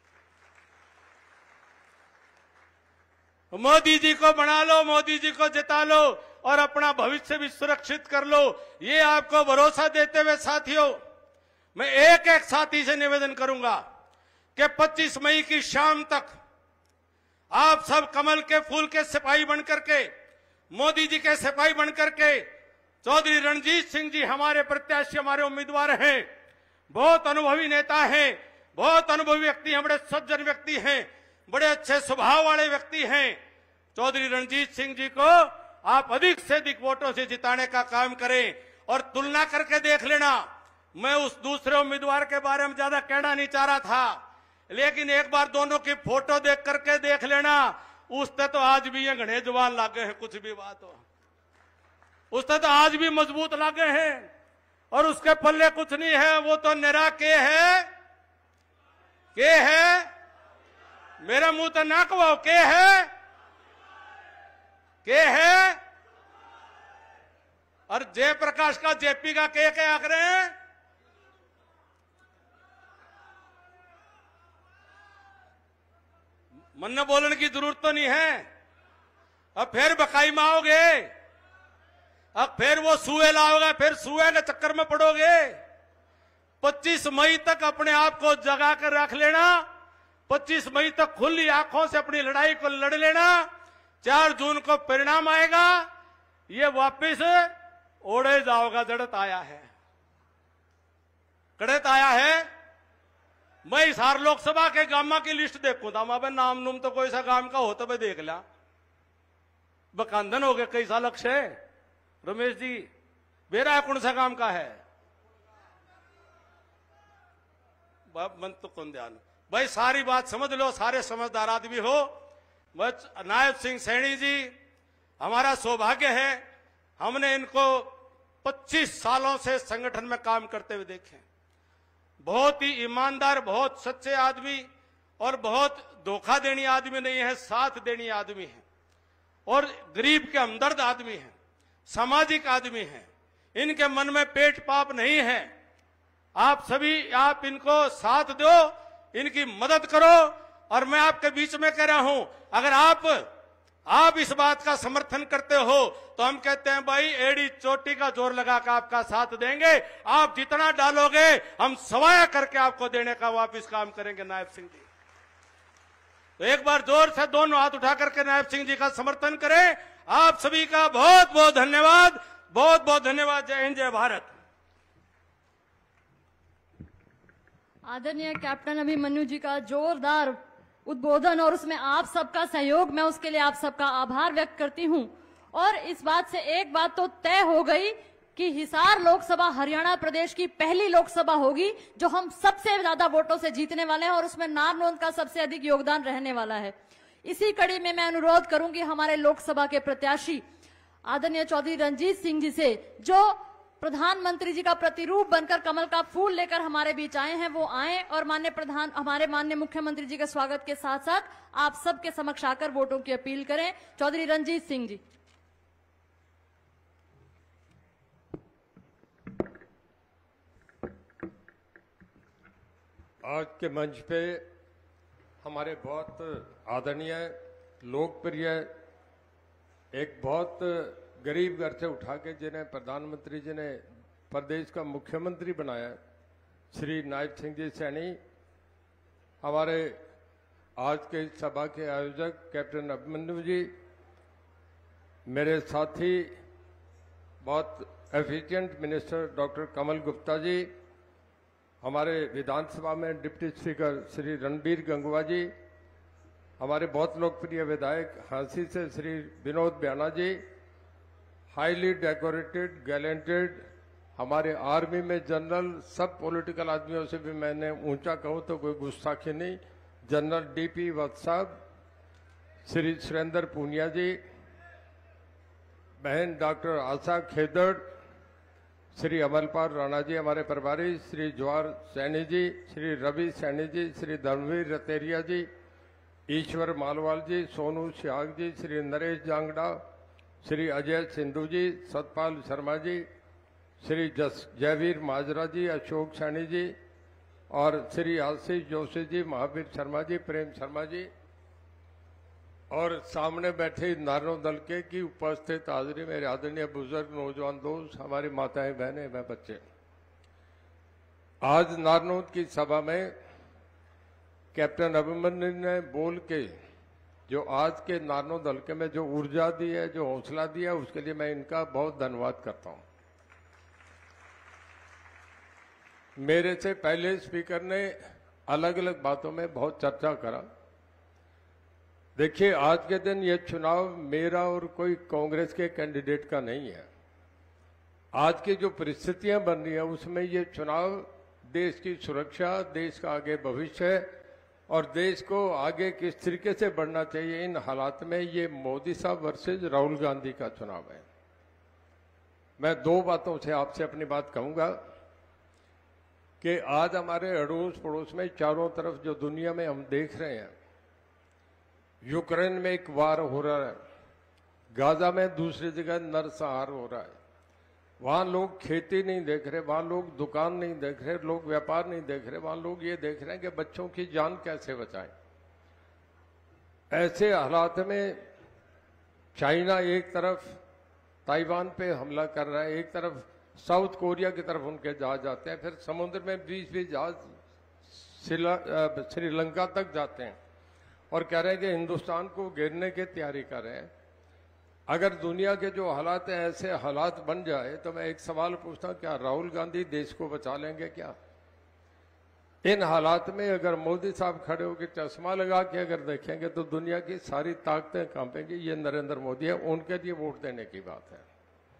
Speaker 3: मोदी जी को बना लो, मोदी जी को जिता लो, और अपना भविष्य भी सुरक्षित कर लो। ये आपको भरोसा देते हुए साथियों, मैं एक एक साथी से निवेदन करूंगा कि पच्चीस मई की शाम तक आप सब कमल के फूल के सिपाही बनकर के, मोदी जी के सिपाही बनकर के, चौधरी रणजीत सिंह जी हमारे प्रत्याशी, हमारे उम्मीदवार हैं, बहुत अनुभवी नेता हैं, बहुत अनुभवी व्यक्ति हैं, बड़े सज्जन व्यक्ति हैं, बड़े अच्छे स्वभाव वाले व्यक्ति हैं। चौधरी रणजीत सिंह जी को आप अधिक से अधिक वोटों से जिताने का काम करें, और तुलना करके देख लेना। मैं उस दूसरे उम्मीदवार के बारे में ज्यादा कहना नहीं चाह रहा था, लेकिन एक बार दोनों की फोटो देख करके देख लेना, उससे तो आज भी ये घने जवान लागे हैं, कुछ भी बात हो, उससे तो आज भी मजबूत लागे हैं, और उसके पल्ले कुछ नहीं है, वो तो निरा के है के है, मेरा मुंह तो ना कहो के है, के है। और जयप्रकाश का जेपी का के क्या आंक रहे हैं? मन न बोलने की जरूरत तो नहीं है। अब फिर बकाई में आओगे, अब फिर वो सुए लाओगे, फिर सुए के चक्कर में पड़ोगे। पच्चीस मई तक अपने आप को जगा कर रख लेना, पच्चीस मई तक खुली आंखों से अपनी लड़ाई को लड़ लेना। चार जून को परिणाम आएगा, ये वापिस ओढ़े जाओगा। जड़त आया है, कड़त आया है। मैं इस हार लोकसभा के गामा की लिस्ट देखू था, वहां नाम नूम तो कोई सा गांव का हो तो मैं देख ला। बकांदन हो गए कई साल अक्षय रमेश जी, बेरा कौन सा गांव का है? मन तो कौन ध्यान भाई, सारी बात समझ लो, सारे समझदार आदमी हो। नायब सिंह सैनी जी, हमारा सौभाग्य है, हमने इनको पच्चीस सालों से संगठन में काम करते हुए देखे। बहुत ही ईमानदार, बहुत सच्चे आदमी और बहुत धोखा देनी आदमी नहीं है, साथ देनी आदमी है और गरीब के हमदर्द आदमी है, सामाजिक आदमी है। इनके मन में पेट पाप नहीं है। आप सभी आप इनको साथ दो, इनकी मदद करो। और मैं आपके बीच में कह रहा हूं, अगर आप आप इस बात का समर्थन करते हो तो हम कहते हैं भाई एड़ी चोटी का जोर लगाकर आपका साथ देंगे। आप जितना डालोगे हम सवाया करके आपको देने का वापिस काम करेंगे। नायब सिंह जी, तो एक बार जोर से दोनों हाथ उठा करके नायब सिंह जी का समर्थन करें। आप सभी का बहुत बहुत धन्यवाद, बहुत बहुत धन्यवाद। जय हिंद, जय भारत।
Speaker 1: आदरणीय कैप्टन अभिमन्यु जी का जोरदार उद्बोधन और उसमें आप सबका सहयोग, मैं उसके लिए आप सबका आभार व्यक्त करती हूं। और इस बात से एक बात तो तय हो गई कि हिसार लोकसभा हरियाणा प्रदेश की पहली लोकसभा होगी जो हम सबसे ज्यादा वोटों से जीतने वाले हैं और उसमें नारनौंद का सबसे अधिक योगदान रहने वाला है। इसी कड़ी में मैं अनुरोध करूंगी हमारे लोकसभा के प्रत्याशी आदरणीय चौधरी रणजीत सिंह जी से, जो प्रधानमंत्री जी का प्रतिरूप बनकर कमल का फूल लेकर हमारे बीच आए हैं, वो आए और माननीय प्रधान हमारे माननीय मुख्यमंत्री जी के स्वागत के साथ साथ आप सबके समक्ष आकर वोटों की अपील करें। चौधरी रणजीत सिंह जी।
Speaker 4: आज के मंच पे हमारे बहुत आदरणीय, लोकप्रिय, एक बहुत गरीब घर से उठा के जिन्हें प्रधानमंत्री जी ने प्रदेश का मुख्यमंत्री बनाया, श्री नायब सिंह जी सैनी, हमारे आज के सभा के आयोजक कैप्टन अभिमन्यु जी, मेरे साथी बहुत efficient minister doctor Kamal Gupta ji, हमारे विधानसभा में डिप्टी स्पीकर श्री रणबीर गंगवा जी, हमारे बहुत लोकप्रिय विधायक हांसी से Shri Vinod Bhayana ji, highly decorated gallanted हमारे आर्मी में जनरल, सब पॉलिटिकल आदमियों से भी मैंने ऊंचा कहूं तो कोई गुस्ताखी नहीं, जनरल डीपी वत्स साहब, श्री सुरेंद्र पूनिया जी, बहन डॉक्टर आशा खेदड़, श्री अमलपाल राणा जी हमारे प्रभारी, श्री जवाहर सैनी जी, श्री रवि सैनी जी, श्री धर्मवीर रतेरिया जी, ईश्वर मालवाल जी, सोनू सियाग जी, श्री नरेश जांगड़ा, श्री अजय सिंधु जी, सतपाल शर्मा जी, श्री जस जयवीर माजरा जी, अशोक सैनी जी और श्री आशीष जोशी जी, महावीर शर्मा जी, प्रेम शर्मा जी और सामने बैठे नारनौंद दल के की उपस्थित हाजिरी, मेरे आदरणीय बुजुर्ग, नौजवान दोस्त, हमारी माताएं, बहनें, व बच्चे। आज नारनौंद की सभा में कैप्टन अभिमन्यु ने बोल के जो आज के नारनौंद हल्के में जो ऊर्जा दी है, जो हौसला दिया, उसके लिए मैं इनका बहुत धन्यवाद करता हूं। मेरे से पहले स्पीकर ने अलग अलग बातों में बहुत चर्चा करा। देखिए, आज के दिन ये चुनाव मेरा और कोई कांग्रेस के कैंडिडेट का नहीं है। आज की जो परिस्थितियां बन रही है उसमें ये चुनाव देश की सुरक्षा, देश का आगे भविष्य और देश को आगे किस तरीके से बढ़ना चाहिए, इन हालात में ये मोदी साहब वर्सेज राहुल गांधी का चुनाव है। मैं दो बातों से आपसे अपनी बात कहूंगा। कि आज हमारे अड़ोस पड़ोस में चारों तरफ जो दुनिया में हम देख रहे हैं, यूक्रेन में एक वार हो रहा है, गाजा में दूसरी जगह नरसंहार हो रहा है, वहां लोग खेती नहीं देख रहे, वहां लोग दुकान नहीं देख रहे, लोग व्यापार नहीं देख रहे, वहां लोग ये देख रहे हैं कि बच्चों की जान कैसे बचाएं। ऐसे हालात में चाइना एक तरफ ताइवान पे हमला कर रहा है, एक तरफ साउथ कोरिया की तरफ उनके जहाज जाते हैं, फिर समुद्र में बीच बीच जहाज श्रीलंका तक जाते हैं और कह रहे हैं कि हिंदुस्तान को घेरने की तैयारी कर रहे हैं। अगर दुनिया के जो हालात हैं ऐसे हालात बन जाए तो मैं एक सवाल पूछता हूं, क्या राहुल गांधी देश को बचा लेंगे? क्या इन हालात में अगर मोदी साहब खड़े होकर चश्मा लगा के अगर देखेंगे तो दुनिया की सारी ताकतें कांपेंगी। ये नरेंद्र मोदी है, उनके लिए वोट देने की बात है।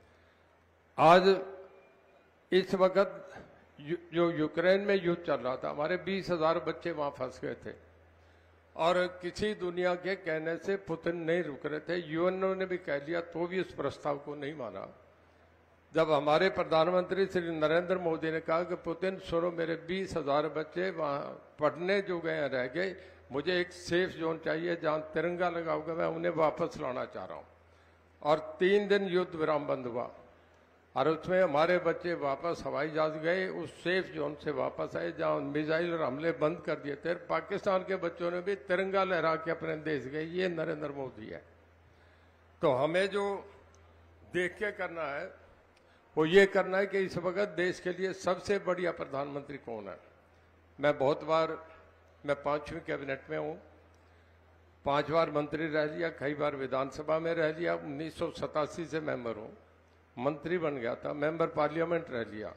Speaker 4: आज इस वक्त जो यूक्रेन में युद्ध चल रहा था, हमारे बीस हजार बच्चे वहां फंस गए थे और किसी दुनिया के कहने से पुतिन नहीं रुक रहे थे। यूएनओ ने भी कह लिया तो भी उस प्रस्ताव को नहीं माना। जब हमारे प्रधानमंत्री श्री नरेंद्र मोदी ने कहा कि पुतिन सुनो, मेरे बीस हजार बच्चे वहां पढ़ने जो गए रह गए, मुझे एक सेफ जोन चाहिए जहां तिरंगा लगा होगा, मैं उन्हें वापस लाना चाह रहा हूं। और तीन दिन युद्ध विराम बंद हुआ और उसमें हमारे बच्चे वापस हवाई जहाज गए, उस सेफ जोन से वापस आए जहां मिसाइल और हमले बंद कर दिए थे। पाकिस्तान के बच्चों ने भी तिरंगा लहरा के अपने देश गए। ये नरेंद्र मोदी है। तो हमें जो देख के करना है वो ये करना है कि इस वक्त देश के लिए सबसे बढ़िया प्रधानमंत्री कौन है। मैं बहुत बार, मैं पांचवी कैबिनेट में हूं, पांच बार मंत्री रह लिया, कई बार विधानसभा में रह लिया, उन्नीस सौ सतासी से मेंबर हूं, मंत्री बन गया था, मेंबर पार्लियामेंट रह लिया।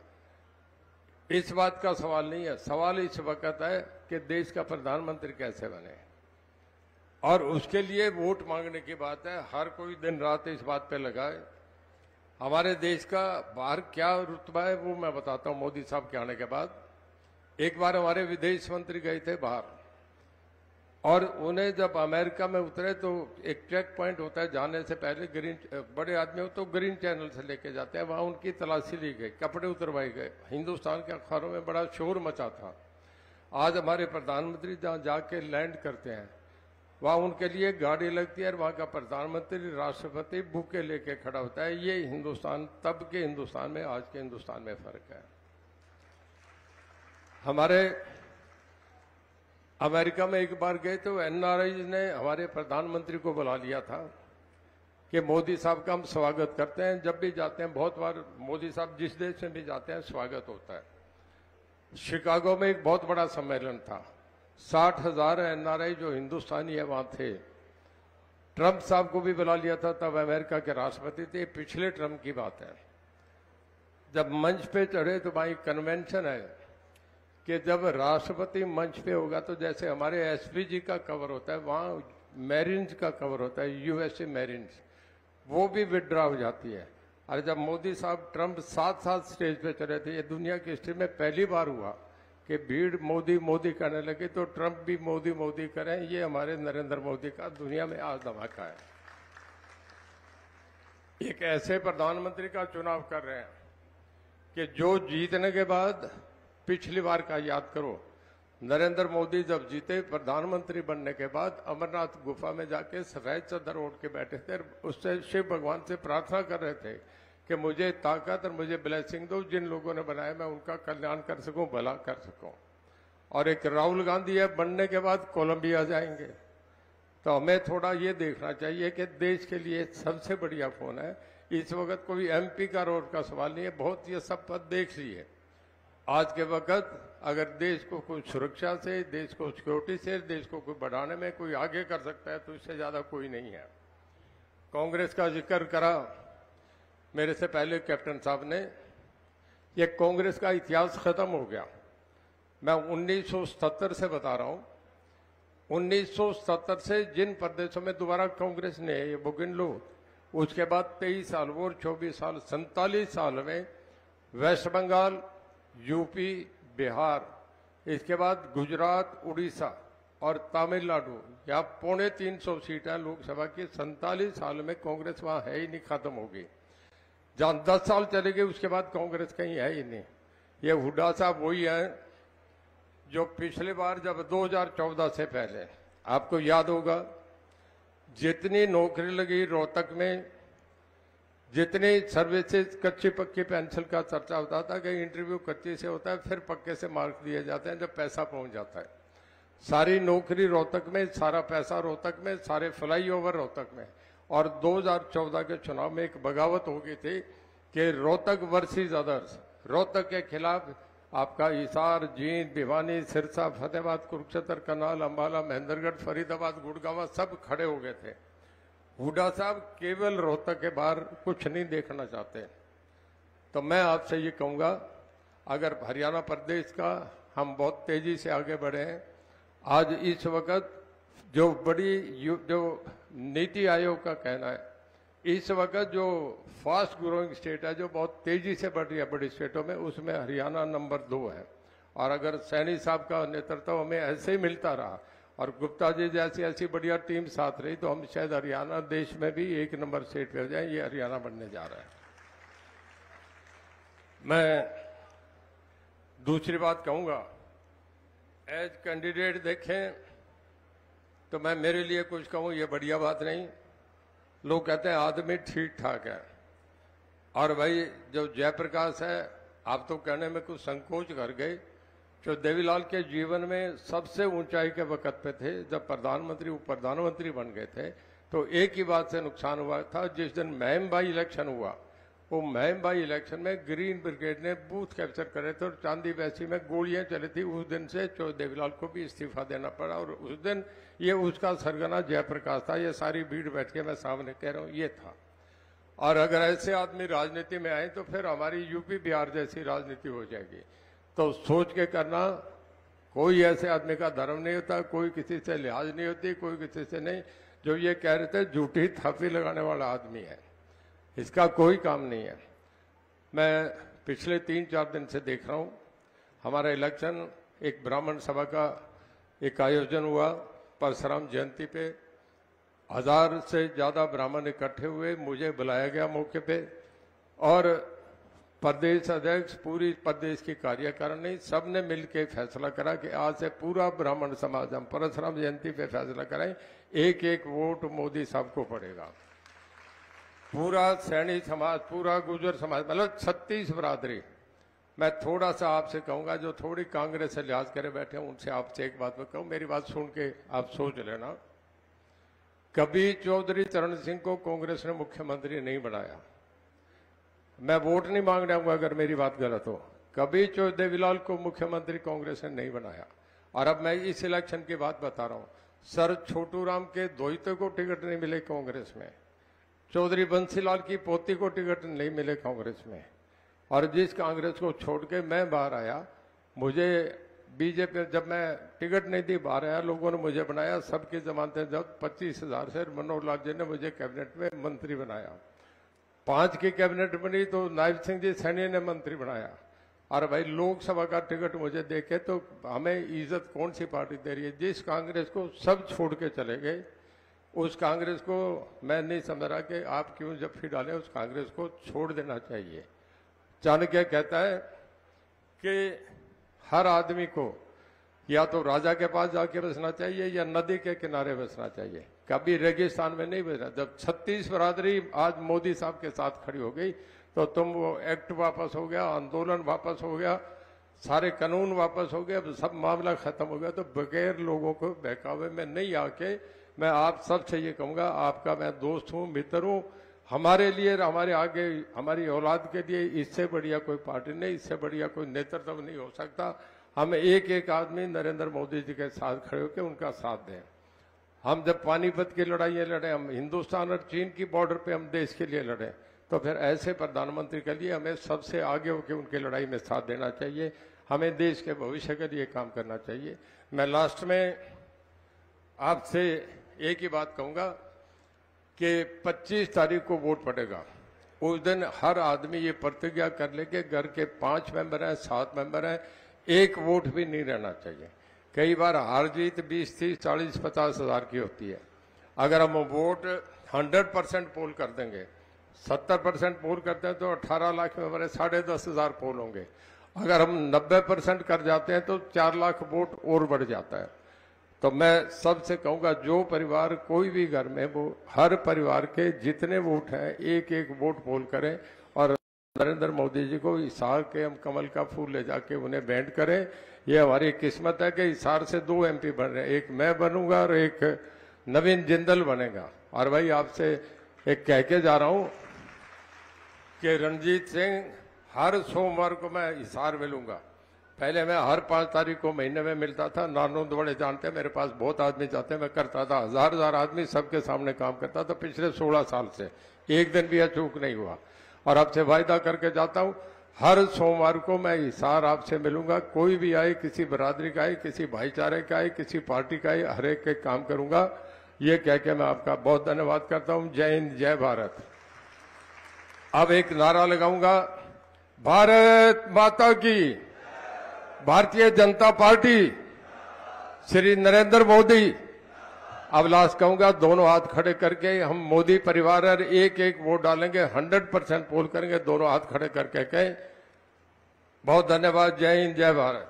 Speaker 4: इस बात का सवाल नहीं है, सवाल इस वक्त है कि देश का प्रधानमंत्री कैसे बने और उसके लिए वोट मांगने की बात है। हर कोई दिन रात इस बात पे लगा है। हमारे देश का बाहर क्या रुतबा है वो मैं बताता हूं। मोदी साहब के आने के बाद एक बार हमारे विदेश मंत्री गए थे बाहर और उन्हें जब अमेरिका में उतरे तो एक चेक पॉइंट होता है जाने से पहले, ग्रीन, बड़े आदमी हो तो ग्रीन चैनल से लेके जाते हैं, वहां उनकी तलाशी ली गई, कपड़े उतरवाए गए। हिंदुस्तान के अखबारों में बड़ा शोर मचा था। आज हमारे प्रधानमंत्री जहां जाके लैंड करते हैं वहां उनके लिए गाड़ी लगती है और वहां का प्रधानमंत्री राष्ट्रपति बुके लेके खड़ा होता है। ये हिंदुस्तान, तब के हिंदुस्तान में आज के हिंदुस्तान में फर्क है। हमारे अमेरिका में एक बार गए तो एनआरआई ने हमारे प्रधानमंत्री को बुला लिया था कि मोदी साहब का हम स्वागत करते हैं। जब भी जाते हैं, बहुत बार मोदी साहब जिस देश में भी जाते हैं स्वागत होता है। शिकागो में एक बहुत बड़ा सम्मेलन था, साठ हजार एनआरआई जो हिंदुस्तानी है वहां थे। ट्रंप साहब को भी बुला लिया था, तब अमेरिका के राष्ट्रपति थे। पिछले ट्रंप की बात है। जब मंच पे चढ़े तो वहां एक कन्वेंशन है कि जब राष्ट्रपति मंच पे होगा तो जैसे हमारे एसपीजी का कवर होता है, वहां मैरिन्स का कवर होता है, यूएसए मैरिन्स, वो भी विड्रॉ हो जाती है। और जब मोदी साहब ट्रंप साथ साथ स्टेज पे चले थे, ये दुनिया की हिस्ट्री में पहली बार हुआ कि भीड़ मोदी मोदी करने लगी तो ट्रंप भी मोदी मोदी करें। ये हमारे नरेंद्र मोदी का दुनिया में आज धमाका है। एक ऐसे प्रधानमंत्री का चुनाव कर रहे हैं कि जो जीतने के बाद, पिछली बार का याद करो, नरेंद्र मोदी जब जीते प्रधानमंत्री बनने के बाद अमरनाथ गुफा में जाके सफेद चादर ओढ़ के बैठे थे, उससे शिव भगवान से प्रार्थना कर रहे थे कि मुझे ताकत और मुझे ब्लेसिंग दो, जिन लोगों ने बनाया मैं उनका कल्याण कर सकूं, भला कर सकूं। और एक राहुल गांधी है, बनने के बाद कोलंबिया जाएंगे। तो हमें थोड़ा ये देखना चाहिए कि देश के लिए सबसे बढ़िया फोन है। इस वक्त कोई एमपी का रोड का सवाल नहीं है, बहुत ये सब पद देख लिए। आज के वक्त अगर देश को कोई सुरक्षा से, देश को सिक्योरिटी से, देश को कोई बढ़ाने में कोई आगे कर सकता है तो इससे ज्यादा कोई नहीं है। कांग्रेस का जिक्र करा मेरे से पहले कैप्टन साहब ने, ये कांग्रेस का इतिहास खत्म हो गया। मैं उन्नीस सौ सत्तर से बता रहा हूं, उन्नीस सौ सत्तर से जिन प्रदेशों में दोबारा कांग्रेस ने, ये बुगिन लो, उसके बाद तेईस साल और चौबीस साल, सैंतालीस साल में वेस्ट बंगाल, यूपी, बिहार, इसके बाद गुजरात, उड़ीसा और तमिलनाडु, यहाँ पौने तीन सौ सीटें लोकसभा की। सैंतालीस साल में कांग्रेस वहां है ही नहीं, खत्म हो गई। जहां दस साल चले गए उसके बाद कांग्रेस कहीं है ही नहीं। ये हुड्डा साहब वही हैं जो पिछली बार जब दो हज़ार चौदह से पहले, आपको याद होगा, जितनी नौकरी लगी रोहतक में, जितनी सर्विसेज कच्ची पक्की पेंशन का चर्चा होता था कि इंटरव्यू कच्ची से होता है फिर पक्के से मार्क दिए जाते हैं जब पैसा पहुंच जाता है। सारी नौकरी रोहतक में, सारा पैसा रोहतक में, सारे फ्लाईओवर रोहतक में। और दो हज़ार चौदह के चुनाव में एक बगावत हो गई थी कि रोहतक वर्सेस अदर्स, रोहतक के खिलाफ आपका हिसार, जींद, भिवानी, सिरसा, फतेहाबाद, कुरुक्षेत्र, करनाल, अंबाला, महेंद्रगढ़, फरीदाबाद, गुड़गांव सब खड़े हो गए थे। हुड्डा साहब केवल रोहतक के बाहर कुछ नहीं देखना चाहते। तो मैं आपसे ये कहूँगा, अगर हरियाणा प्रदेश का हम बहुत तेजी से आगे बढ़े हैं, आज इस वक्त जो बड़ी जो नीति आयोग का कहना है, इस वक्त जो फास्ट ग्रोइंग स्टेट है, जो बहुत तेजी से बढ़ रही है बड़ी स्टेटों में, उसमें हरियाणा नंबर दो है। और अगर सैनी साहब का नेतृत्व हमें ऐसे ही मिलता रहा और गुप्ता जी जैसी ऐसी बढ़िया टीम साथ रही तो हम शायद हरियाणा देश में भी एक नंबर स्टेट पे हो जाए। ये हरियाणा बनने जा रहा है। मैं दूसरी बात कहूंगा, एज कैंडिडेट देखें तो मैं मेरे लिए कुछ कहूं ये बढ़िया बात नहीं। लोग कहते हैं आदमी ठीक ठाक है, और भाई जो जयप्रकाश है, आप तो कहने में कुछ संकोच कर गए, जो देवीलाल के जीवन में सबसे ऊंचाई के वक्त पे थे, जब प्रधानमंत्री उप प्रधानमंत्री बन गए थे, तो एक ही बात से नुकसान हुआ था। जिस दिन महम बाई इलेक्शन हुआ, वो महम बाई इलेक्शन में ग्रीन ब्रिगेड ने बूथ कैप्चर करे थे और चांदी वैसी में गोलियां चली थी। उस दिन से जो देवीलाल को भी इस्तीफा देना पड़ा, और उस दिन ये उसका सरगना जयप्रकाश था। ये सारी भीड़ बैठ के मैं सामने कह रहा हूँ, ये था। और अगर ऐसे आदमी राजनीति में आए तो फिर हमारी यूपी बिहार जैसी राजनीति हो जाएगी। तो सोच के करना, कोई ऐसे आदमी का धर्म नहीं होता, कोई किसी से लिहाज नहीं होती, कोई किसी से नहीं। जो ये कह रहे थे झूठी थापी लगाने वाला आदमी है, इसका कोई काम नहीं है। मैं पिछले तीन चार दिन से देख रहा हूँ, हमारा इलेक्शन, एक ब्राह्मण सभा का एक आयोजन हुआ परशुराम जयंती पे, हजार से ज्यादा ब्राह्मण इकट्ठे हुए, मुझे बुलाया गया मौके पे, और प्रदेश अध्यक्ष, पूरी प्रदेश की कार्यकारिणी, सबने मिलकर फैसला करा कि आज से पूरा ब्राह्मण समाज हम परशुराम जयंती पे फैसला कराएं, एक एक वोट मोदी साहब को पड़ेगा। पूरा सैनी समाज, पूरा गुर्जर समाज, मतलब छत्तीस बरादरी। मैं थोड़ा सा आपसे कहूंगा, जो थोड़ी कांग्रेस से लिहाज करे बैठे हैं, उनसे आपसे एक बात मैं कहूँ, मेरी बात सुन के आप सोच लेना। कभी चौधरी चरण सिंह को कांग्रेस ने मुख्यमंत्री नहीं बनाया। मैं वोट नहीं मांग रहा हूं अगर मेरी बात गलत हो। कभी चौधरी देवीलाल को मुख्यमंत्री कांग्रेस ने नहीं बनाया। और अब मैं इस इलेक्शन की बात बता रहा हूं, सर छोटू राम के दोहिते को टिकट नहीं मिले कांग्रेस में, चौधरी बंसीलाल की पोती को टिकट नहीं मिले कांग्रेस में, और जिस कांग्रेस को छोड़ के मैं बाहर आया, मुझे बीजेपी, जब मैं टिकट नहीं दी बाहर आया, लोगों ने मुझे बनाया, सबकी जमानतें जब पच्चीस हजार से मनोहर लाल जी ने मुझे कैबिनेट में मंत्री बनाया। पांच की कैबिनेट बनी तो नायब सिंह जी सैनी ने मंत्री बनाया। और भाई लोकसभा का टिकट मुझे देके तो हमें इज्जत कौन सी पार्टी दे रही है? जिस कांग्रेस को सब छोड़ के चले गए, उस कांग्रेस को मैं नहीं समझ रहा कि आप क्यों जब फिर डालें, उस कांग्रेस को छोड़ देना चाहिए। चाणक्य कहता है कि हर आदमी को या तो राजा के पास जाके बसना चाहिए या नदी के किनारे बसना चाहिए, कभी रेगिस्तान में नहीं बसना। जब छत्तीस बरादरी आज मोदी साहब के साथ खड़ी हो गई तो तुम वो एक्ट वापस हो गया, आंदोलन वापस हो गया, सारे कानून वापस हो गए, अब सब मामला खत्म हो गया। तो बगैर लोगों को बहकावे में नहीं आके मैं आप सबसे ये कहूंगा, आपका मैं दोस्त हूँ, मित्र हूँ, हमारे लिए, हमारे आगे, हमारी औलाद के लिए इससे बढ़िया कोई पार्टी नहीं, इससे बढ़िया कोई नेतृत्व नहीं हो सकता। हम एक एक आदमी नरेंद्र मोदी जी के साथ खड़े होकर उनका साथ दें। हम जब पानीपत की लड़ाइयाँ लड़े, हम हिंदुस्तान और चीन की बॉर्डर पे हम देश के लिए लड़े, तो फिर ऐसे प्रधानमंत्री के लिए हमें सबसे आगे होकर उनकी लड़ाई में साथ देना चाहिए। हमें देश के भविष्य के लिए काम करना चाहिए। मैं लास्ट में आपसे एक ही बात कहूंगा कि पच्चीस तारीख को वोट पड़ेगा। उस दिन हर आदमी ये प्रतिज्ञा कर ले कि घर के पांच मेंबर हैं, सात मेंबर हैं, एक वोट भी नहीं रहना चाहिए। कई बार हार जीत बीस तीस चालीस पचास हजार की होती है। अगर हम वोट हंड्रेड परसेंट पोल कर देंगे, सत्तर परसेंट पोल करते हैं तो अठारह लाख में हमारे साढ़े दस हजार पोल होंगे। अगर हम नब्बे परसेंट कर जाते हैं तो चार लाख वोट और बढ़ जाता है। तो मैं सबसे कहूंगा, जो परिवार कोई भी घर में, वो हर परिवार के जितने वोट हैं एक एक वोट पोल करें और नरेंद्र मोदी जी को हिसार के हम कमल का फूल ले जाके उन्हें भेंट करें। ये हमारी किस्मत है कि हिसार से दो एमपी बन रहे हैं, एक मैं बनूंगा और एक नवीन जिंदल बनेगा। और भाई आपसे एक कह के जा रहा हूं कि रणजीत सिंह, हर सोमवार को मैं हिसार मिलूंगा। पहले मैं हर पांच तारीख को महीने में मिलता था। नारनौंद बड़े जानते हैं, मेरे पास बहुत आदमी जाते हैं, मैं करता था, हजार हजार आदमी सबके सामने काम करता था पिछले सोलह साल से, एक दिन भी अचूक नहीं हुआ। और आपसे वायदा करके जाता हूं, हर सोमवार को मैं हिसार आपसे मिलूंगा। कोई भी आए, किसी बरादरी का आए, किसी भाईचारे का आए, किसी पार्टी का आए, हर एक के काम करूंगा। ये कह के मैं आपका बहुत धन्यवाद करता हूं। जय हिंद, जय भारत। अब एक नारा लगाऊंगा, भारत माता की, भारतीय जनता पार्टी, श्री नरेंद्र मोदी। अब लास्ट कहूंगा, दोनों हाथ खड़े करके हम मोदी परिवार और एक एक वोट डालेंगे, हंड्रेड परसेंट पोल करेंगे, दोनों हाथ खड़े करके कहें। बहुत धन्यवाद। जय हिंद, जय भारत।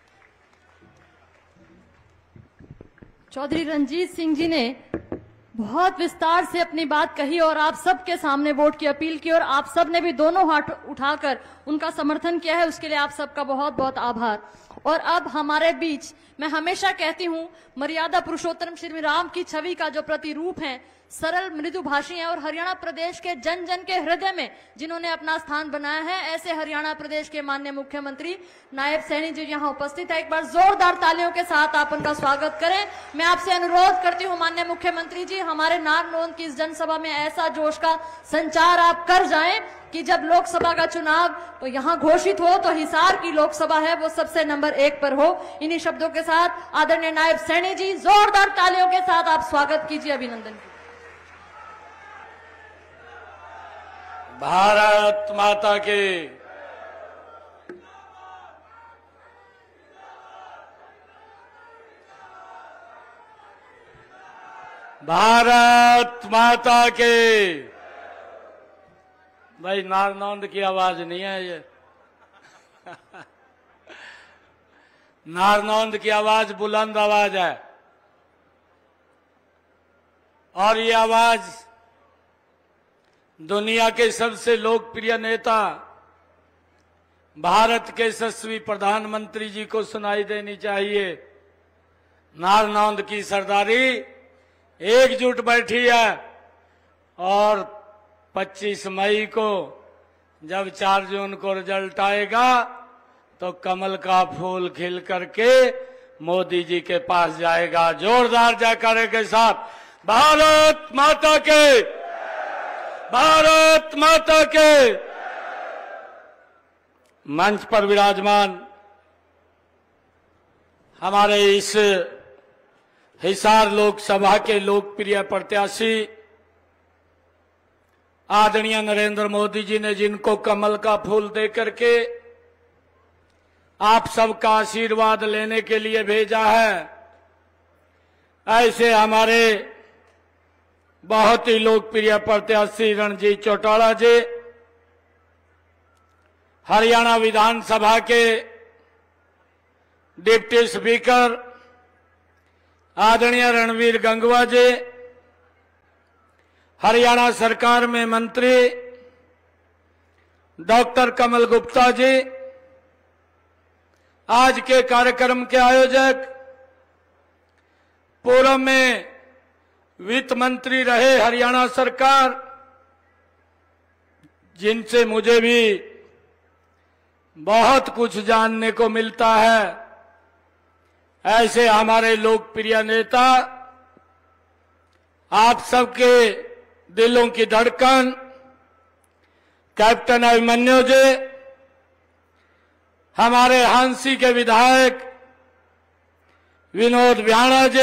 Speaker 1: चौधरी रणजीत सिंह जी ने बहुत विस्तार से अपनी बात कही और आप सबके सामने वोट की अपील की और आप सब ने भी दोनों हाथ उठाकर उनका समर्थन किया है, उसके लिए आप सबका बहुत बहुत आभार। और अब हमारे बीच, मैं हमेशा कहती हूं, मर्यादा पुरुषोत्तम श्री राम की छवि का जो प्रतिरूप है, सरल मृदुभाषी हैं और हरियाणा प्रदेश के जन जन के हृदय में जिन्होंने अपना स्थान बनाया है, ऐसे हरियाणा प्रदेश के माननीय मुख्यमंत्री नायब सैनी जी यहाँ उपस्थित है। एक बार जोरदार तालियों के साथ आप उनका स्वागत करें। मैं आपसे अनुरोध करती हूँ माननीय मुख्यमंत्री जी, हमारे नारनौंद की इस जनसभा में ऐसा जोश का संचार आप कर जाएं कि जब लोकसभा का चुनाव तो यहाँ घोषित हो तो हिसार की लोकसभा है वो सबसे नंबर एक पर हो। इन्हीं शब्दों के साथ आदरणीय नायब सैनी जी, जोरदार तालियों के साथ आप स्वागत कीजिए, अभिनंदन कीजिए।
Speaker 5: भारत माता के, भारत माता के। भाई नारनौंद की आवाज नहीं है ये नारनौंद की आवाज बुलंद आवाज है और ये आवाज दुनिया के सबसे लोकप्रिय नेता भारत के यशस्वी प्रधानमंत्री जी को सुनाई देनी चाहिए। नारनौंद की सरदारी एकजुट बैठी है और पच्चीस मई को जब चार जून को रिजल्ट आएगा तो कमल का फूल खिल करके मोदी जी के पास जाएगा। जोरदार जयकारे के साथ भारत माता के, भारत माता के। मंच पर विराजमान हमारे इस हिसार लोकसभा के लोकप्रिय प्रत्याशी आदरणीय नरेंद्र मोदी जी ने जिनको कमल का फूल दे करके आप सबका आशीर्वाद लेने के लिए भेजा है, ऐसे हमारे बहुत ही लोकप्रिय प्रत्याशी रणजीत चौटाला जी, हरियाणा विधानसभा के डिप्टी स्पीकर आदरणीय रणवीर गंगवा जी, हरियाणा सरकार में मंत्री डॉक्टर कमल गुप्ता जी, आज के कार्यक्रम के आयोजक पूर्व में वित्त मंत्री रहे हरियाणा सरकार, जिनसे मुझे भी बहुत कुछ जानने को मिलता है, ऐसे हमारे लोकप्रिय नेता, आप सबके दिलों की धड़कन कैप्टन अभिमन्यु जी, हमारे हांसी के विधायक विनोद विहाड़ा जी,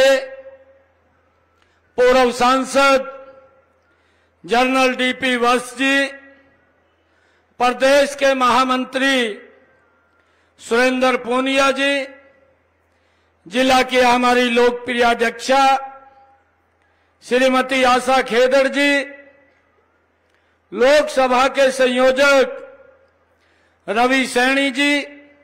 Speaker 5: पूर्व सांसद जनरल डीपी वत्स जी, प्रदेश के महामंत्री सुरेंद्र पूनिया जी, जिला की हमारी लोकप्रिय अध्यक्षा श्रीमती आशा खेदड़ जी, लोकसभा के संयोजक रवि सैनी जी,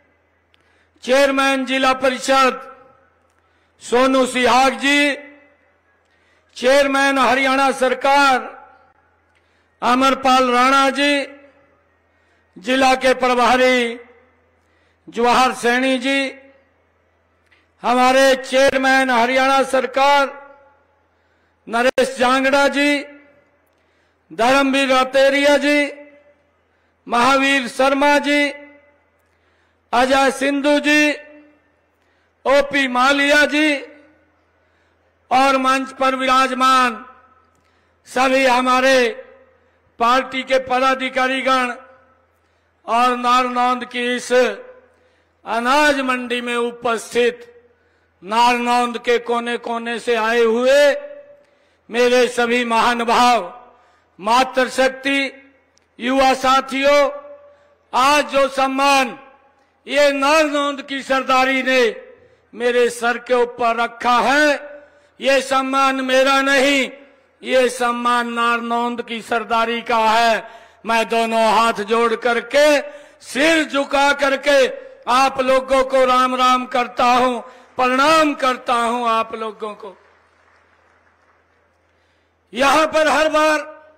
Speaker 5: चेयरमैन जिला परिषद सोनू सिहाग जी, चेयरमैन हरियाणा सरकार अमरपाल राणा जी, जिला के प्रभारी जवाहर सैनी जी, हमारे चेयरमैन हरियाणा सरकार नरेश जांगड़ा जी, धर्मवीर रतेरिया जी, महावीर शर्मा जी, अजय सिंधु जी, ओपी मालिया जी और मंच पर विराजमान सभी हमारे पार्टी के पदाधिकारीगण और नारनौंद की इस अनाज मंडी में उपस्थित नारनौंद के कोने कोने से आए हुए मेरे सभी महानुभाव, मातृशक्ति, युवा साथियों, आज जो सम्मान ये नारनौंद की सरदारी ने मेरे सर के ऊपर रखा है, ये सम्मान मेरा नहीं, ये सम्मान नारनौंद की सरदारी का है। मैं दोनों हाथ जोड़ करके, सिर झुका करके आप लोगों को राम राम करता हूं, प्रणाम करता हूं आप लोगों को। यहां पर हर बार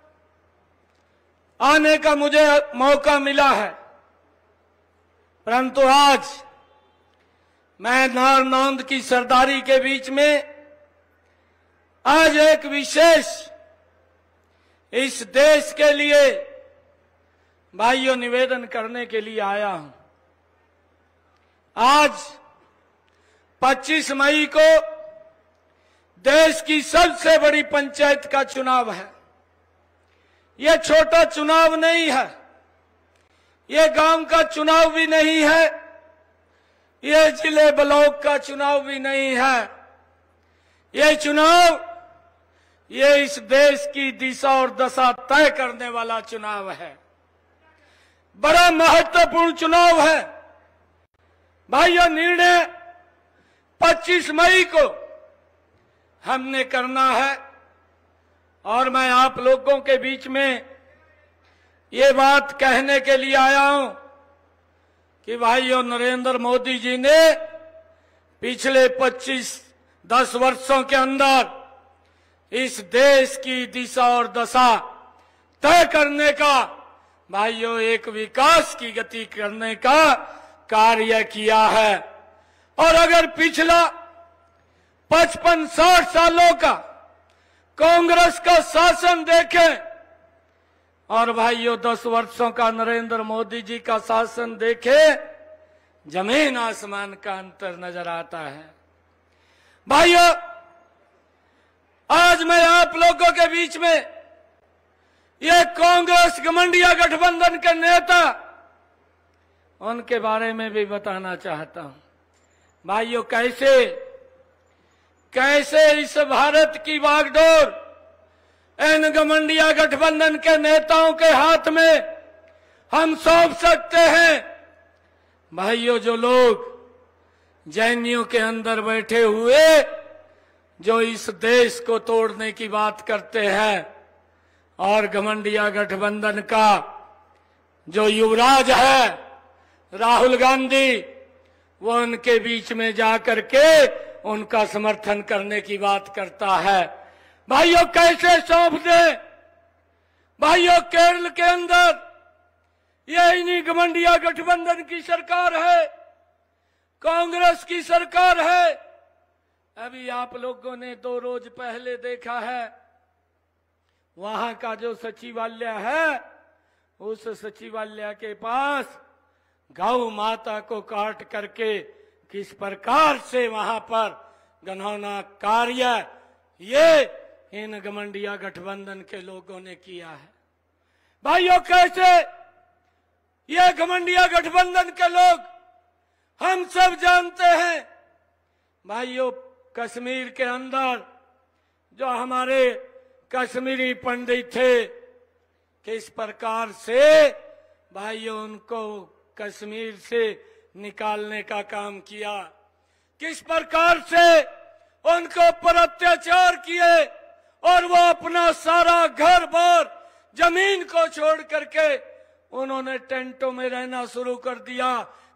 Speaker 5: आने का मुझे मौका मिला है, परंतु आज मैं नारनौंद की सरदारी के बीच में आज एक विशेष इस देश के लिए भाइयों निवेदन करने के लिए आया हूं। आज पच्चीस मई को देश की सबसे बड़ी पंचायत का चुनाव है। ये छोटा चुनाव नहीं है, ये गांव का चुनाव भी नहीं है, ये जिले ब्लॉक का चुनाव भी नहीं है। ये चुनाव ये इस देश की दिशा और दशा तय करने वाला चुनाव है, बड़ा महत्वपूर्ण चुनाव है। भाइयों, निर्णय पच्चीस मई को हमने करना है और मैं आप लोगों के बीच में ये बात कहने के लिए आया हूं कि भाइयों, नरेंद्र मोदी जी ने पिछले पच्चीस दस वर्षों के अंदर इस देश की दिशा और दशा तय करने का, भाइयों, एक विकास की गति करने का कार्य किया है। और अगर पिछला पचपन साठ सालों का कांग्रेस का शासन देखें और भाइयों दस वर्षों का नरेंद्र मोदी जी का शासन देखें, जमीन आसमान का अंतर नजर आता है। भाइयों, आज मैं आप लोगों के बीच में ये कांग्रेस घमंडिया गठबंधन के नेता, उनके बारे में भी बताना चाहता हूं। भाइयों, कैसे कैसे इस भारत की बागडोर इन घमंडिया गठबंधन के नेताओं के हाथ में हम सौंप सकते हैं। भाइयों, जो लोग जैनियों के अंदर बैठे हुए जो इस देश को तोड़ने की बात करते हैं और घमंडिया गठबंधन का जो युवराज है राहुल गांधी, वो उनके बीच में जाकर के उनका समर्थन करने की बात करता है। भाइयों, कैसे सौंप दे? भाइयों, केरल के अंदर ये इन्हीं घमंडिया गठबंधन की सरकार है, कांग्रेस की सरकार है। अभी आप लोगों ने दो रोज पहले देखा है, वहां का जो सचिवालय है, उस सचिवालय के पास गौ माता को काट करके किस प्रकार से वहां पर घिनौना कार्य ये इन घमंडिया गठबंधन के लोगों ने किया है। भाइयों, कैसे ये घमंडिया गठबंधन के लोग हम सब जानते हैं। भाइयों, कश्मीर के अंदर जो हमारे कश्मीरी पंडित थे, किस प्रकार से भाइयों उनको कश्मीर से निकालने का काम किया, किस प्रकार से उनको पर अत्याचार किए और वो अपना सारा घर बार जमीन को छोड़ करके उन्होंने टेंटों में रहना शुरू कर दिया,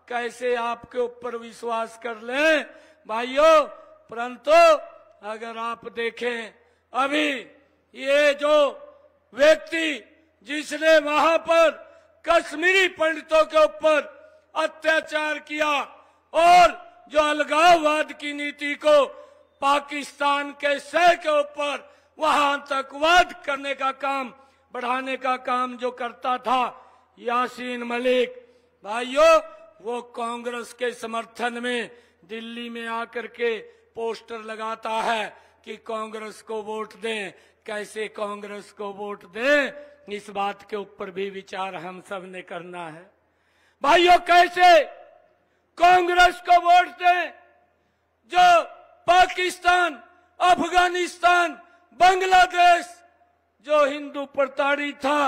Speaker 5: कैसे आपके ऊपर विश्वास कर लें भाइयों। परंतु अगर आप देखें अभी ये जो व्यक्ति जिसने वहां पर कश्मीरी पंडितों के ऊपर अत्याचार किया और जो अलगाववाद की नीति को पाकिस्तान के सह के ऊपर वहां आतंकवाद करने का काम, बढ़ाने का काम जो करता था यासीन मलिक, भाइयों वो कांग्रेस के समर्थन में दिल्ली में आकर के पोस्टर लगाता है कि कांग्रेस को वोट दें। कैसे कांग्रेस को वोट दें, इस बात के ऊपर भी विचार हम सब ने करना है भाइयों। कैसे कांग्रेस को वोट दें जो पाकिस्तान, अफगानिस्तान, बांग्लादेश जो हिंदू प्रताड़ित था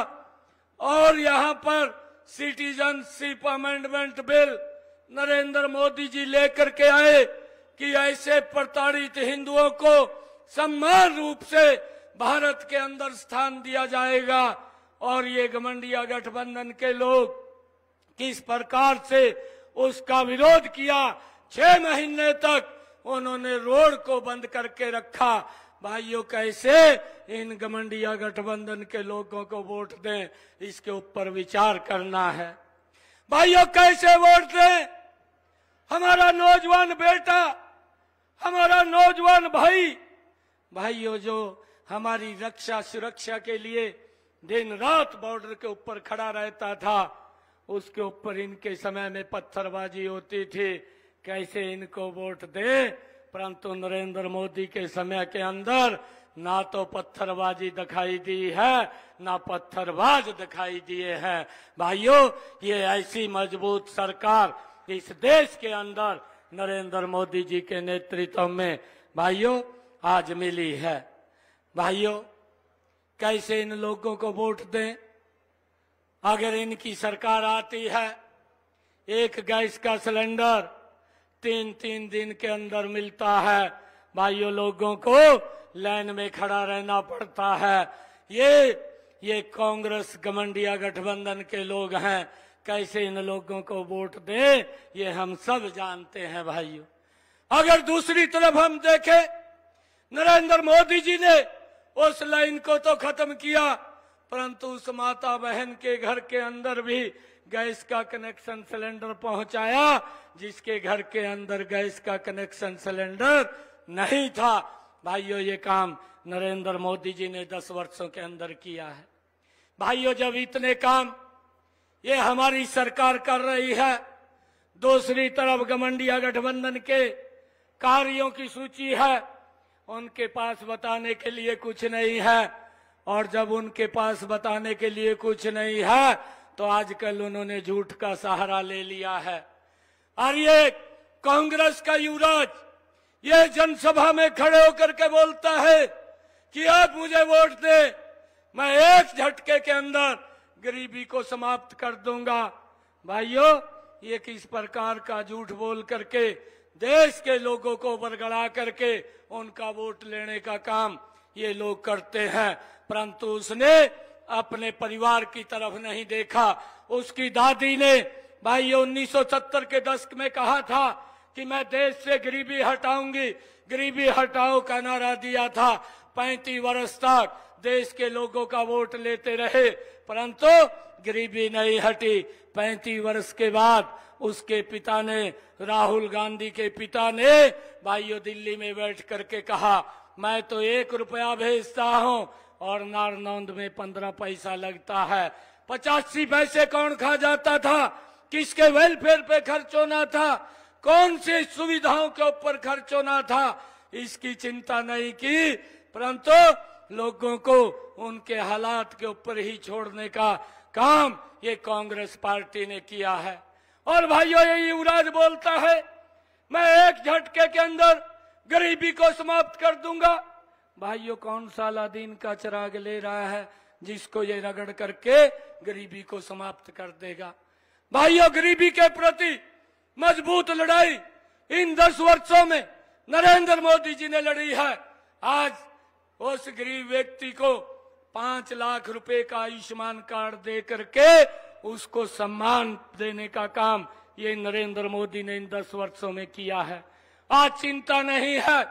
Speaker 5: और यहाँ पर citizenship amendment bill Narendra Modi ji लेकर के आए कि ऐसे प्रताड़ित हिंदुओं को सम्मान रूप से भारत के अंदर स्थान दिया जाएगा। और ये गठबंधन गठबंधन के लोग किस प्रकार से उसका विरोध किया, छह महीने तक उन्होंने रोड को बंद करके रखा। भाइयों कैसे इन गठबंधन गठबंधन के लोगों को वोट दें, इसके ऊपर विचार करना है भाइयों। कैसे वोट दें, हमारा नौजवान बेटा, हमारा नौजवान भाई, भाइयों जो हमारी रक्षा सुरक्षा के लिए दिन रात बॉर्डर के ऊपर खड़ा रहता था, उसके ऊपर इनके समय में पत्थरबाजी होती थी। कैसे इनको वोट दें, परंतु नरेंद्र मोदी के समय के अंदर ना तो पत्थरबाजी दिखाई दी है, ना पत्थरबाज दिखाई दिए हैं। भाइयों ये ऐसी मजबूत सरकार इस देश के अंदर नरेंद्र मोदी जी के नेतृत्व में भाइयों आज मिली है। भाइयों कैसे इन लोगों को वोट दें, अगर इनकी सरकार आती है एक गैस का सिलेंडर तीन तीन दिन के अंदर मिलता है, भाइयों लोगों को लाइन में खड़ा रहना पड़ता है। ये ये कांग्रेस गठबंधन गठबंधन के लोग हैं, कैसे इन लोगों को वोट दें ये हम सब जानते हैं भाइयों। अगर दूसरी तरफ हम देखें, नरेंद्र मोदी जी ने उस लाइन को तो खत्म किया, परंतु उस माता बहन के घर के अंदर भी गैस का कनेक्शन सिलेंडर पहुंचाया जिसके घर के अंदर गैस का कनेक्शन सिलेंडर नहीं था। भाइयों ये काम नरेंद्र मोदी जी ने दस वर्षों के अंदर किया है। भाइयों जब इतने काम ये हमारी सरकार कर रही है, दूसरी तरफ गठबंधन गठबंधन के कार्यों की सूची है, उनके पास बताने के लिए कुछ नहीं है। और जब उनके पास बताने के लिए कुछ नहीं है तो आजकल उन्होंने झूठ का सहारा ले लिया है। और ये कांग्रेस का युवराज ये जनसभा में खड़े होकर के बोलता है कि आप मुझे वोट दे, मैं एक झटके के अंदर गरीबी को समाप्त कर दूंगा। भाइयों ये किस प्रकार का झूठ बोल करके देश के लोगों को बरगड़ा करके उनका वोट लेने का काम ये लोग करते हैं, परंतु उसने अपने परिवार की तरफ नहीं देखा। उसकी दादी ने भाइयों उन्नीस सौ सत्तर के दशक में कहा था कि मैं देश से गरीबी हटाऊंगी, गरीबी हटाओ का नारा दिया था। पैंतीस वर्ष तक देश के लोगों का वोट लेते रहे, परंतु गरीबी नहीं हटी। पैंतीस वर्ष के बाद उसके पिता ने, राहुल गांधी के पिता ने भाइयों दिल्ली में बैठ करके कहा मैं तो एक रुपया भेजता हूं और नारनौंद में पंद्रह पैसा लगता है। पचासी पैसे कौन खा जाता था, किसके वेलफेयर पे खर्च होना था, कौन सी सुविधाओं के ऊपर खर्च होना था, इसकी चिंता नहीं की, परंतु लोगों को उनके हालात के ऊपर ही छोड़ने का काम ये कांग्रेस पार्टी ने किया है। और भाइयों ये युवराज बोलता है मैं एक झटके के अंदर गरीबी को समाप्त कर दूंगा। भाइयों कौन सा अलादीन का चिराग ले रहा है जिसको ये रगड़ करके गरीबी को समाप्त कर देगा। भाइयों गरीबी के प्रति मजबूत लड़ाई इन दस वर्षों में नरेंद्र मोदी जी ने लड़ी है। आज उस गरीब व्यक्ति को पांच लाख रुपए का आयुष्मान कार्ड दे करके उसको सम्मान देने का काम ये नरेंद्र मोदी ने इन दस वर्षों में किया है। आज चिंता नहीं है,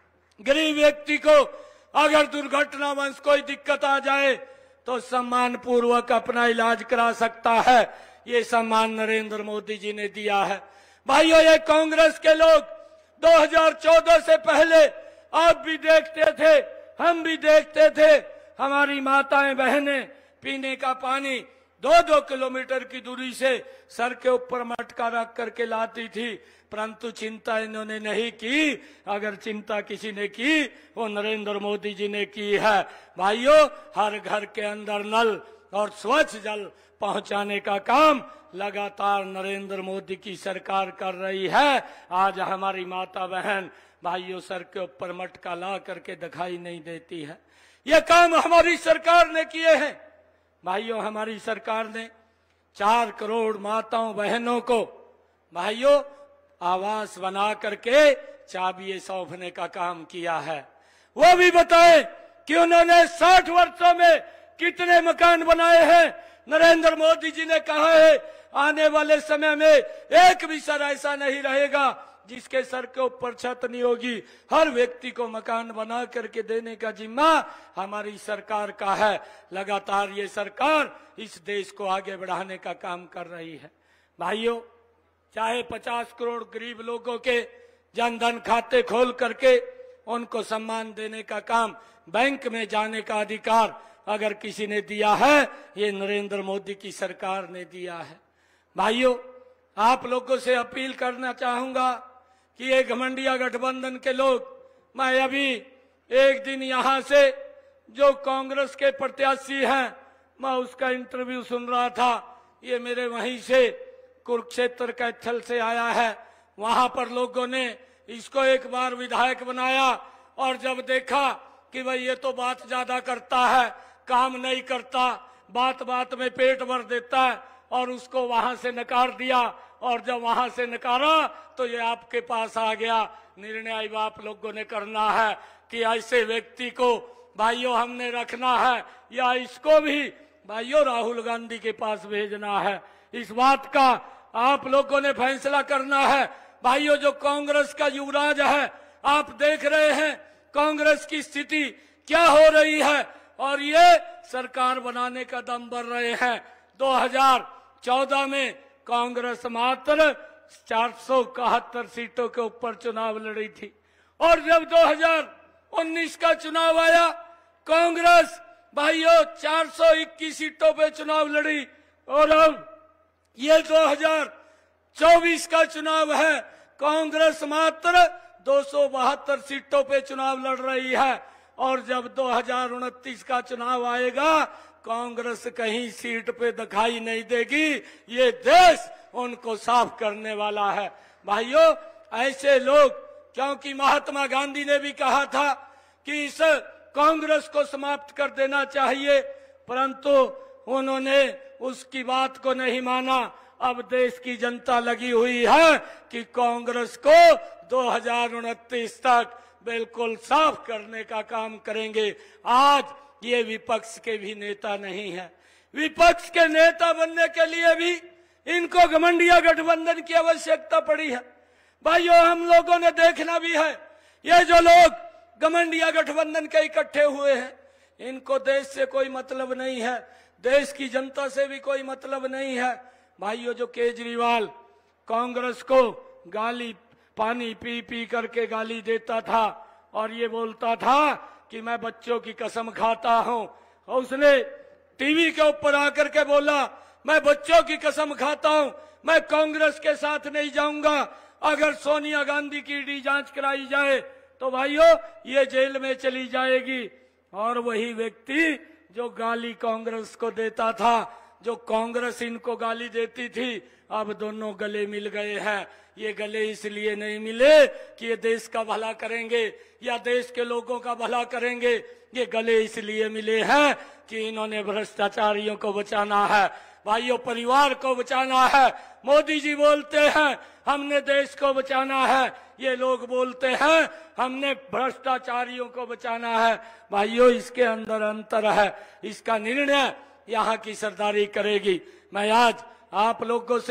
Speaker 5: गरीब व्यक्ति को अगर दुर्घटनावश कोई दिक्कत आ जाए तो सम्मान पूर्वक अपना इलाज करा सकता है। ये सम्मान नरेंद्र मोदी जी ने दिया है। भाइयों, ये कांग्रेस के लोग दो हज़ार चौदह से पहले आप भी देखते थे, हम भी देखते थे, हमारी माताएं बहनें पीने का पानी दो दो किलोमीटर की दूरी से सर के ऊपर मटका रख करके लाती थी, परंतु चिंता इन्होंने नहीं की। अगर चिंता किसी ने की वो नरेंद्र मोदी जी ने की है। भाइयों, हर घर के अंदर नल और स्वच्छ जल पहुंचाने का काम लगातार नरेंद्र मोदी की सरकार कर रही है। आज हमारी माता बहन भाइयों सर के ऊपर मटका ला करके दिखाई नहीं देती है। ये काम हमारी सरकार ने किए हैं। भाइयों, हमारी सरकार ने चार करोड़ माताओं बहनों को भाइयों आवास बना करके चाबियां सौंपने का काम किया है। वो भी बताए कि उन्होंने साठ वर्षों में कितने मकान बनाए हैं। नरेंद्र मोदी जी ने कहा है आने वाले समय में एक भी सर ऐसा नहीं रहेगा जिसके सर के ऊपर छत नहीं होगी। हर व्यक्ति को मकान बना करके देने का जिम्मा हमारी सरकार का है। लगातार ये सरकार इस देश को आगे बढ़ाने का काम कर रही है। भाइयों, चाहे पचास करोड़ गरीब लोगों के जनधन खाते खोल करके उनको सम्मान देने का काम, बैंक में जाने का अधिकार अगर किसी ने दिया है, ये नरेंद्र मोदी की सरकार ने दिया है। भाइयों, आप लोगों से अपील करना चाहूंगा कि ये घमंडिया गठबंधन के लोग, मैं अभी एक दिन यहाँ से जो कांग्रेस के प्रत्याशी हैं, मैं उसका इंटरव्यू सुन रहा था। ये मेरे वहीं से कुरुक्षेत्र का स्थल से आया है। वहां पर लोगों ने इसको एक बार विधायक बनाया और जब देखा कि भाई ये तो बात ज्यादा करता है, काम नहीं करता, बात बात में पेट भर देता है, और उसको वहां से नकार दिया। और जब वहां से नकारा तो ये आपके पास आ गया। निर्णय आप लोगों ने करना है कि ऐसे व्यक्ति को भाइयों हमने रखना है या इसको भी भाइयों राहुल गांधी के पास भेजना है। इस बात का आप लोगों ने फैसला करना है। भाइयों, जो कांग्रेस का युवराज है, आप देख रहे हैं कांग्रेस की स्थिति क्या हो रही है और ये सरकार बनाने का दम भर रहे हैं। दो हज़ार चौदह में कांग्रेस मात्र चार सौ इकहत्तर सीटों के ऊपर चुनाव लड़ी थी, और जब दो हज़ार उन्नीस का चुनाव आया कांग्रेस भाइयों चार सौ इक्कीस सीटों पे चुनाव लड़ी, और अब ये दो हज़ार चौबीस का चुनाव है, कांग्रेस मात्र दो सौ बहत्तर सीटों पे चुनाव लड़ रही है। और जब दो हज़ार उनतीस का चुनाव आएगा कांग्रेस कहीं सीट पे दिखाई नहीं देगी। ये देश उनको साफ करने वाला है। भाइयों, ऐसे लोग, क्योंकि महात्मा गांधी ने भी कहा था कि इस कांग्रेस को समाप्त कर देना चाहिए, परंतु उन्होंने उसकी बात को नहीं माना। अब देश की जनता लगी हुई है कि कांग्रेस को दो हज़ार उनतीस तक बिल्कुल साफ करने का काम करेंगे। आज ये विपक्ष के भी नेता नहीं है। विपक्ष के नेता बनने के लिए भी इनको घमंडिया गठबंधन की आवश्यकता पड़ी है। भाइयों, हम लोगों ने देखना भी है, ये जो लोग घमंडिया गठबंधन के इकट्ठे हुए हैं, इनको देश से कोई मतलब नहीं है, देश की जनता से भी कोई मतलब नहीं है। भाइयों, जो केजरीवाल कांग्रेस को गाली पानी पी पी करके गाली देता था और ये बोलता था कि मैं बच्चों की कसम खाता हूं, और उसने टीवी के ऊपर आकर के बोला मैं बच्चों की कसम खाता हूं, मैं कांग्रेस के साथ नहीं जाऊंगा। अगर सोनिया गांधी की ईडी जांच कराई जाए तो भाइयों ये जेल में चली जाएगी। और वही व्यक्ति जो गाली कांग्रेस को देता था, जो कांग्रेस इनको गाली देती थी, अब दोनों गले मिल गए हैं। ये गले इसलिए नहीं मिले कि ये देश का भला करेंगे या देश के लोगों का भला करेंगे, ये गले इसलिए मिले हैं कि इन्होंने भ्रष्टाचारियों को बचाना है, भाइयों परिवार को बचाना है। मोदी जी बोलते हैं हमने देश को बचाना है, ये लोग बोलते हैं हमने भ्रष्टाचारियों को बचाना है। भाइयों, इसके अंदर अंतर है, इसका निर्णय यहाँ की सरदारी करेगी। मैं आज आप लोगों से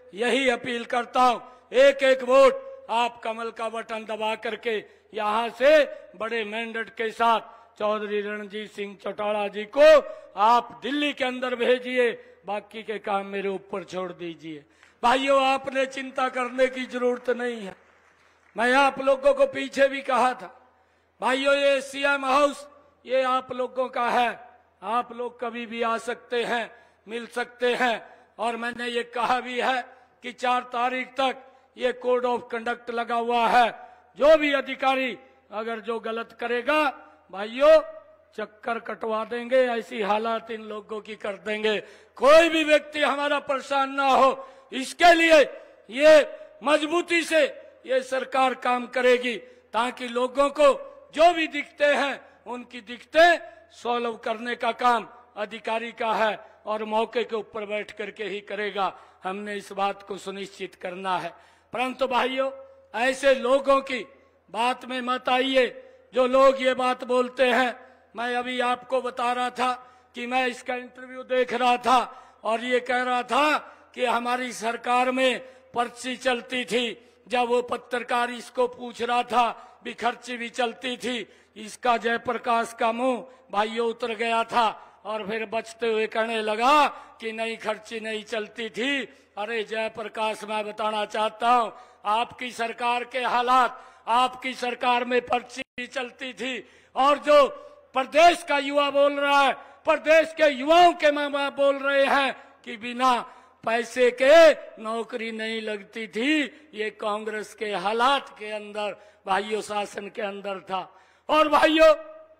Speaker 5: यही अपील करता हूं, एक एक वोट आप कमल का बटन दबा करके यहां से बड़े मैंडेट के साथ चौधरी रणजीत सिंह चौटाला जी को आप दिल्ली के अंदर भेजिए, बाकी के काम मेरे ऊपर छोड़ दीजिए। भाइयों, आपने चिंता करने की जरूरत नहीं है। मैं आप लोगों को पीछे भी कहा था, भाइयों ये सीएम हाउस ये आप लोगों का है, आप लोग कभी भी आ सकते हैं, मिल सकते हैं। और मैंने ये कहा भी है कि चार तारीख तक ये कोड ऑफ कंडक्ट लगा हुआ है, जो भी अधिकारी अगर जो गलत करेगा भाइयों चक्कर कटवा देंगे, ऐसी हालात इन लोगों की कर देंगे। कोई भी व्यक्ति हमारा परेशान ना हो, इसके लिए ये मजबूती से ये सरकार काम करेगी, ताकि लोगों को जो भी दिखते हैं उनकी दिक्कतें सॉल्व करने का काम अधिकारी का है और मौके के ऊपर बैठ करके ही करेगा। हमने इस बात को सुनिश्चित करना है। परंतु भाइयों, ऐसे लोगों की बात में मत आइए जो लोग ये बात बोलते हैं। मैं अभी आपको बता रहा था कि मैं इसका इंटरव्यू देख रहा था और ये कह रहा था कि हमारी सरकार में पर्ची चलती थी। जब वो पत्रकार इसको पूछ रहा था भी खर्ची भी चलती थी, इसका जयप्रकाश का मुंह भाइयों उतर गया था और फिर बचते हुए कहने लगा कि नहीं खर्ची नहीं चलती थी। अरे जयप्रकाश, मैं बताना चाहता हूं आपकी सरकार के हालात, आपकी सरकार में पर्ची चलती थी और जो प्रदेश का युवा बोल रहा है, प्रदेश के युवाओं के माँ बाप बोल रहे हैं कि बिना पैसे के नौकरी नहीं लगती थी। ये कांग्रेस के हालात के अंदर भाइयों शासन के अंदर था। और भाइयों,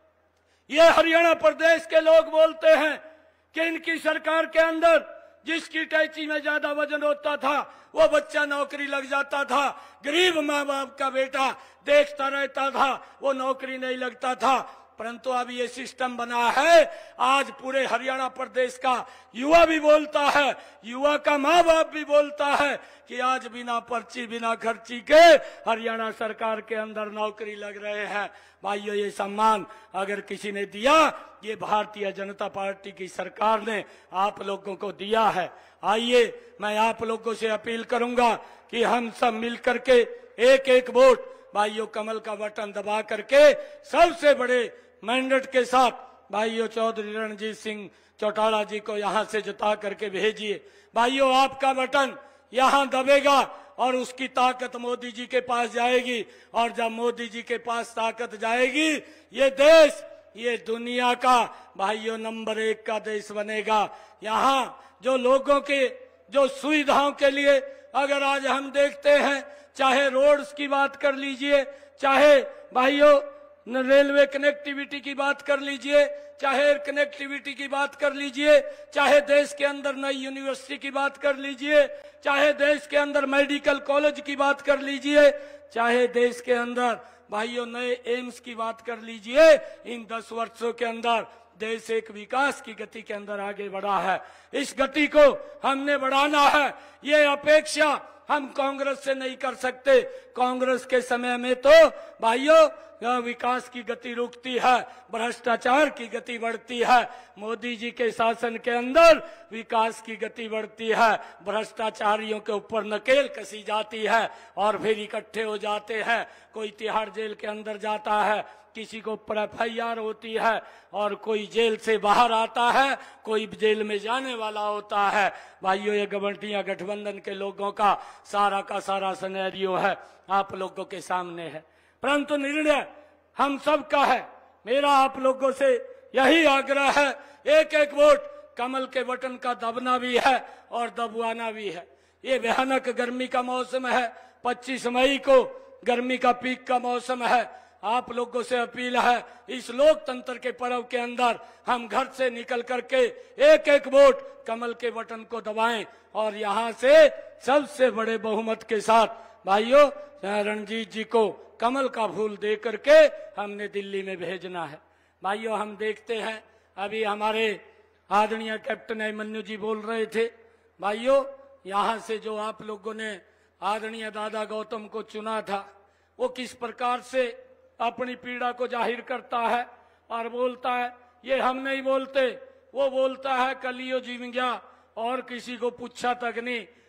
Speaker 5: ये हरियाणा प्रदेश के लोग बोलते हैं कि इनकी सरकार के अंदर जिसकी टैची में ज्यादा वजन होता था वो बच्चा नौकरी लग जाता था, गरीब माँ बाप का बेटा देखता रहता था, वो नौकरी नहीं लगता था। परंतु अब ये सिस्टम बना है, आज पूरे हरियाणा प्रदेश का युवा भी बोलता है, युवा का माँ बाप भी बोलता है कि आज बिना पर्ची बिना खर्ची के हरियाणा सरकार के अंदर नौकरी लग रहे हैं। भाइयों, ये सम्मान अगर किसी ने दिया, ये भारतीय जनता पार्टी की सरकार ने आप लोगों को दिया है। आइए, मैं आप लोगों से अपील करूंगा कि हम सब मिल करके एक एक वोट भाइयों कमल का बटन दबा करके सबसे बड़े मैंडेट के साथ भाइयों चौधरी रणजीत सिंह चौटाला जी को यहां से जिता करके भेजिए। भाइयों, आपका बटन यहां दबेगा और उसकी ताकत मोदी जी के पास जाएगी, और जब मोदी जी के पास ताकत जाएगी, ये देश ये दुनिया का भाइयों नंबर एक का देश बनेगा। यहाँ जो लोगों के जो सुविधाओं के लिए अगर आज हम देखते हैं, चाहे रोड्स की बात कर लीजिए, चाहे भाइयों रेलवे कनेक्टिविटी की बात कर लीजिए, चाहे एयर कनेक्टिविटी की बात कर लीजिए, चाहे देश के अंदर नई यूनिवर्सिटी की बात कर लीजिए, चाहे देश के अंदर मेडिकल कॉलेज की बात कर लीजिए, चाहे देश के अंदर भाइयों नए एम्स की बात कर लीजिए, इन दस वर्षों के अंदर देश एक विकास की गति के अंदर आगे बढ़ा है। इस गति को हमने बढ़ाना है। ये अपेक्षा हम कांग्रेस से नहीं कर सकते। कांग्रेस के समय में तो भाइयों विकास की गति रुकती है, भ्रष्टाचार की गति बढ़ती है। मोदी जी के शासन के अंदर विकास की गति बढ़ती है, भ्रष्टाचारियों के ऊपर नकेल कसी जाती है और फिर इकट्ठे हो जाते हैं। कोई तिहाड़ जेल के अंदर जाता है, किसी को ऊपर एफ आई आर होती है, और कोई जेल से बाहर आता है, कोई जेल में जाने वाला होता है। भाइयों, ये गवर्नमेंट गठबंधन के लोगों का सारा का सारा सिनेरियो है, आप लोगों के सामने है। परंतु निर्णय हम सब का है। मेरा आप लोगों से यही आग्रह है, एक एक वोट कमल के बटन का दबना भी है और दबवाना भी है। ये भयानक गर्मी का मौसम है, पच्चीस मई को गर्मी का पीक का मौसम है। आप लोगों से अपील है, इस लोकतंत्र के पर्व के अंदर हम घर से निकल करके एक एक वोट कमल के बटन को दबाएं और यहां से सबसे बड़े बहुमत के साथ भाइयों रणजीत जी को कमल का फूल दे करके हमने दिल्ली में भेजना है। भाइयों, हम देखते हैं अभी हमारे आदरणीय कैप्टन अभिमन्यु जी बोल रहे थे। भाइयों, यहाँ से जो आप लोगों ने आदरणीय दादा गौतम को चुना था, वो किस प्रकार से अपनी पीड़ा को जाहिर करता है और बोलता है, ये हम नहीं बोलते, वो बोलता है कलियो जीव गया और किसी को पूछा तक नहीं।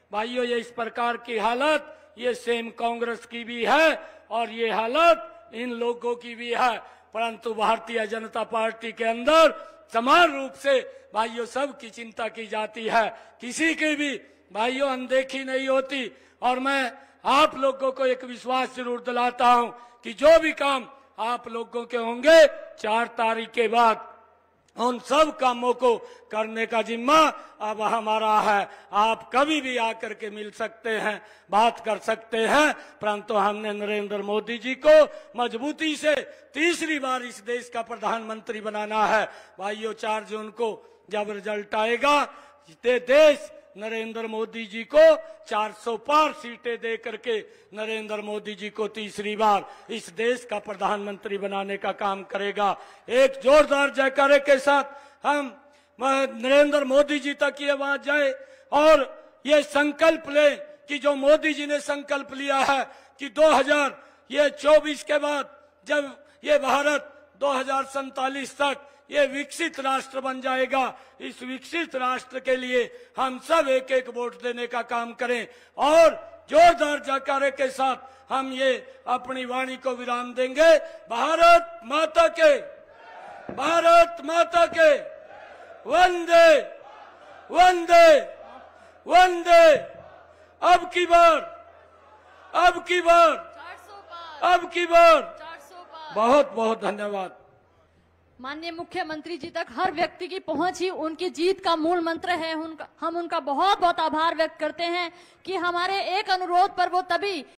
Speaker 5: भाइयों ये इस प्रकार की हालत ये सेम कांग्रेस की भी है और ये हालत इन लोगों की भी है, परंतु भारतीय जनता पार्टी के अंदर समान रूप से भाइयों सब की चिंता की जाती है, किसी की भी भाइयों अनदेखी नहीं होती। और मैं आप लोगों को एक विश्वास जरूर दिलाता हूं कि जो भी काम आप लोगों के होंगे चार तारीख के बाद उन सब कामों को करने का जिम्मा अब हमारा है। आप कभी भी आकर के मिल सकते हैं, बात कर सकते हैं, परंतु हमने नरेंद्र मोदी जी को मजबूती से तीसरी बार इस देश का प्रधानमंत्री बनाना है। भाइयों चार जून को जब रिजल्ट आएगा ये देश नरेंद्र मोदी जी को चार सौ पार सीटें दे करके नरेंद्र मोदी जी को तीसरी बार इस देश का प्रधानमंत्री बनाने का काम करेगा। एक जोरदार जयकारे के साथ हम नरेंद्र मोदी जी तक ये बात जाए और ये संकल्प ले कि जो मोदी जी ने संकल्प लिया है कि दो हजार ये चौबीस के बाद जब ये भारत दो हजार सैतालीस तक ये विकसित राष्ट्र बन जाएगा, इस विकसित राष्ट्र के लिए हम सब एक एक वोट देने का काम करें और जोरदार जयकारे के साथ हम ये अपनी वाणी को विराम देंगे। भारत माता के, भारत माता के, वंदे वंदे वंदे। अब की बार, अब की बार, अब की बार। बहुत बहुत धन्यवाद।
Speaker 1: माननीय मुख्यमंत्री जी तक हर व्यक्ति की पहुंच ही उनकी जीत का मूल मंत्र है। उनका हम उनका बहुत बहुत आभार व्यक्त करते हैं कि हमारे एक अनुरोध पर वो तभी